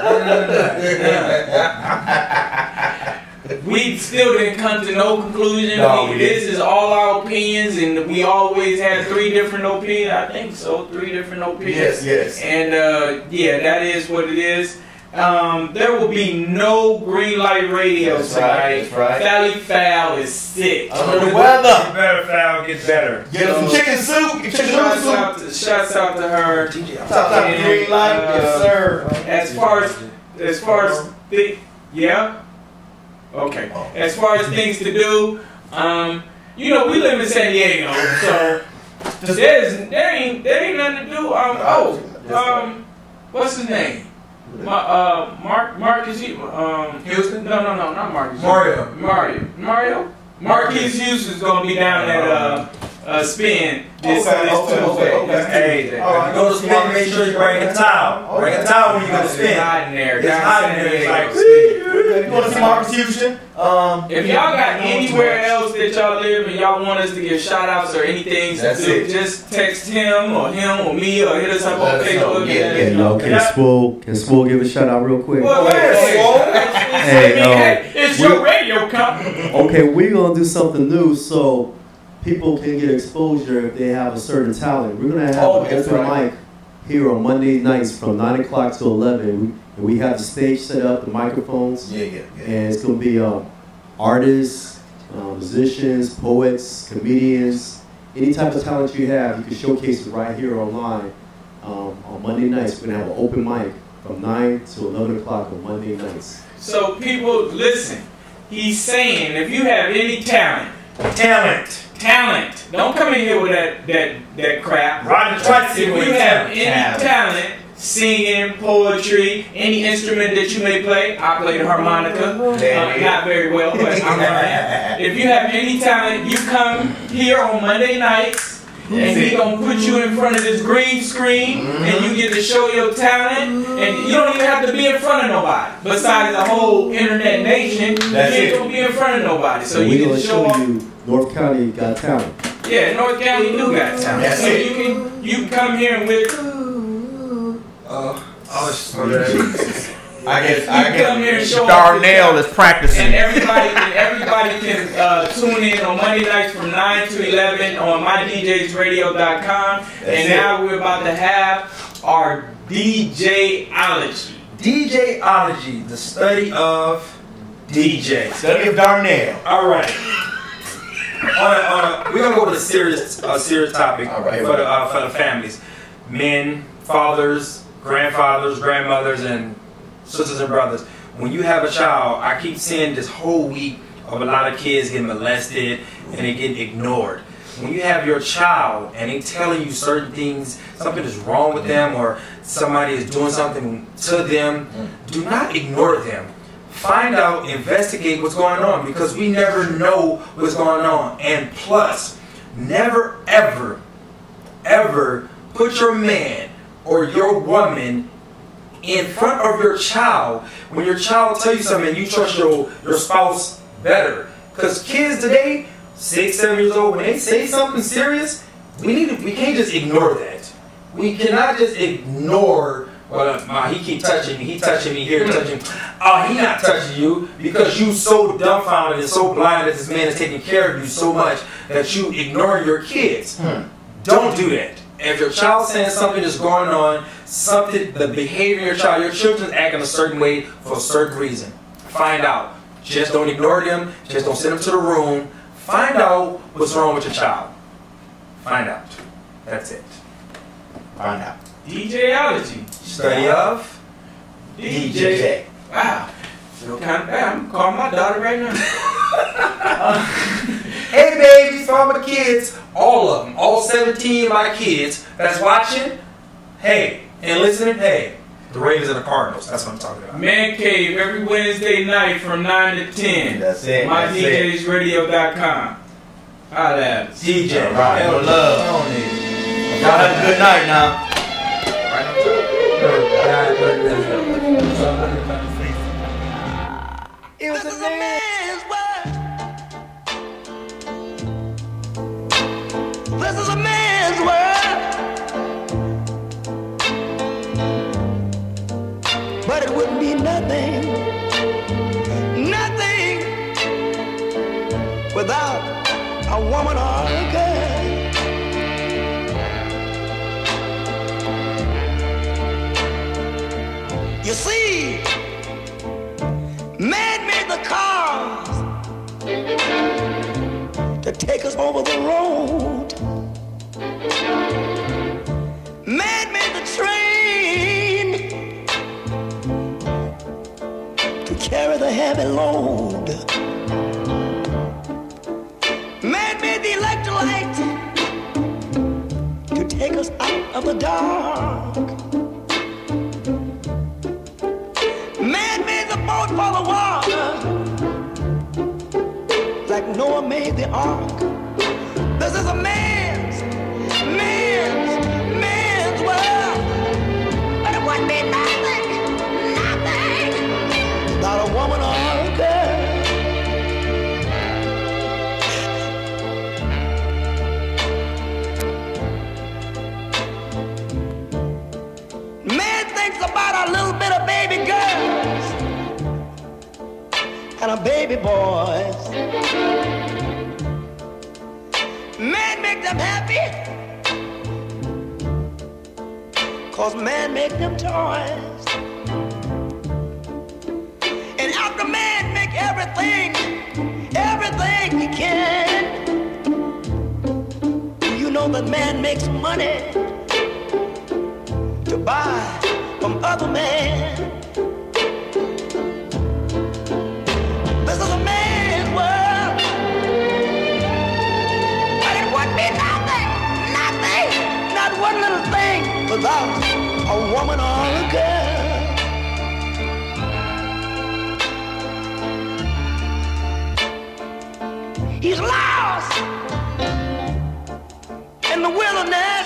day, we still didn't come to no conclusion. No, We- we this didn't. is all our opinions, and we always had three different opinions. I think so, three different opinions. Yes, yes. And uh, yeah, that is what it is. Um, there will be no green light radio That's tonight. right, that's right. Fally Foul is sick. Under the weather. better, foul, get better. Get some chicken soup. Get chicken Shouts soup. out, to, shouts out to her. Top top green light. Yes, sir. As far as as far as the yeah, okay. As far as things to do, um, you know we live in San Diego, so there's there ain't there ain't nothing to do. Um, oh, um, what's his name? Ma, uh, Mark Marcus um Houston? No, no, no, not Marcus. Mario. Mario. Mario. Marcus Houston's gonna be down at uh, uh Spin this Okay, this okay, Tuesday. okay, okay. This Tuesday. All right. Go to spin, make sure you bring a towel. Bring a towel when you go to It's spin. hot in there. It's Down hot San in there. It's Diego. like, You want to see Marcus Houston? Um, If y'all got anywhere else that y'all live and y'all want us to give shout outs or anything to That's do, it. just text him or him or me or hit us up Let on us know. Facebook. Yeah, and let yeah, us You know. know, can Swool, can Swool give a shout out real quick? Well, Go ahead, hey, Swole. Hey, hey, um, hey, it's your radio company. Okay, we're gonna do something new so people can get exposure if they have a certain talent. We're gonna have Oh, an that's open right. mic here on Monday nights from nine o'clock to eleven. And we have the stage set up, the microphones, yeah, yeah, yeah. and it's gonna be um, artists, um, musicians, poets, comedians, any type of talent you have, you can showcase it right here online. Um, on Monday nights, we're gonna have an open mic from nine to eleven o'clock on Monday nights. So people, listen. He's saying if you have any talent, Talent. talent, don't come in here with that that that crap. Roger Trice. If you have any talent, singing, poetry, any instrument that you may play, I play the harmonica, uh, not very well, but I'm learning. If you have any talent, you come here on Monday nights, and he gonna put you in front of this green screen, and you get to show your talent, and you don't even have to be in front of nobody. Besides the whole internet nation, That's you ain't it. gonna be in front of nobody, so And you we're get gonna to show show off. you North County got talent. Yeah, North County do got talent. That's So it. you can you can come here with Uh, oh, Jesus. I guess You I come here and guess show off Darnell your is practicing. and everybody and everybody can uh, tune in on Monday nights from nine to eleven on my D Js radio dot com. And it. now we're about to have our D J-ology. D J-ology, the study of D D J. Study of Darnell. All right. on a, on a, we're gonna go to a serious, a serious topic All right. for the uh, for the families, men, fathers, grandfathers, grandmothers, and sisters and brothers. When you have a child, I keep seeing this whole week of a lot of kids getting molested and they get ignored. When you have your child and they telling you certain things, something is wrong with them, or somebody is doing something to them, do not ignore them. Find out, investigate what's going on, because we never know what's going on. And plus, never ever, ever put your man or your woman in front of your child when your child tells you something and you trust your, your spouse better. Because kids today, six, seven years old, when they say something serious, we need to, we can't just ignore that. We cannot just ignore, well, uh, he keep touching me, he touching me here, touching me. Oh, he not touching you because you so dumbfounded and so blind that this man is taking care of you so much that you ignore your kids. Hmm. Don't do that. If your child's saying something is going on, something, the behavior of your child, your children's acting a certain way for a certain reason. Find out. Just don't ignore them. Just don't send them to the room. Find out what's wrong with your child. Find out. That's it. Find out. D J Allergy. Study of D J. Wow. So kind of, I'm calling my daughter right now. uh, Hey babies, for all my kids, all of them, all seventeen of my kids that's watching, hey, and listening, hey, the Ravens and the Cardinals, that's what I'm talking about. Man Cave every Wednesday night from nine to ten. That's it. my D Js radio dot com. Holla at us. D J. All right, Hell no love. I don't need it. Y'all have a good night now. It was a man's world. This is a man's world. But it wouldn't be nothing, nothing without a woman or a girl. You see, man made the cars to take us over the road. Man made the train to carry the heavy load. Man made the electric light to take us out of the dark. Man made the boat for the water, like Noah made the ark. This is a man's, man's, man's world. But it wouldn't be nothing, nothing without a woman or a girl. Man thinks about a little bit of baby girls and a baby boys. Man make them happy, cause man make them toys. And after man make everything, everything he can, you know that man makes money to buy from other men. This is a man's world, but it wouldn't be nothing, nothing, not one little thing without a woman or a girl. He's lost in the wilderness.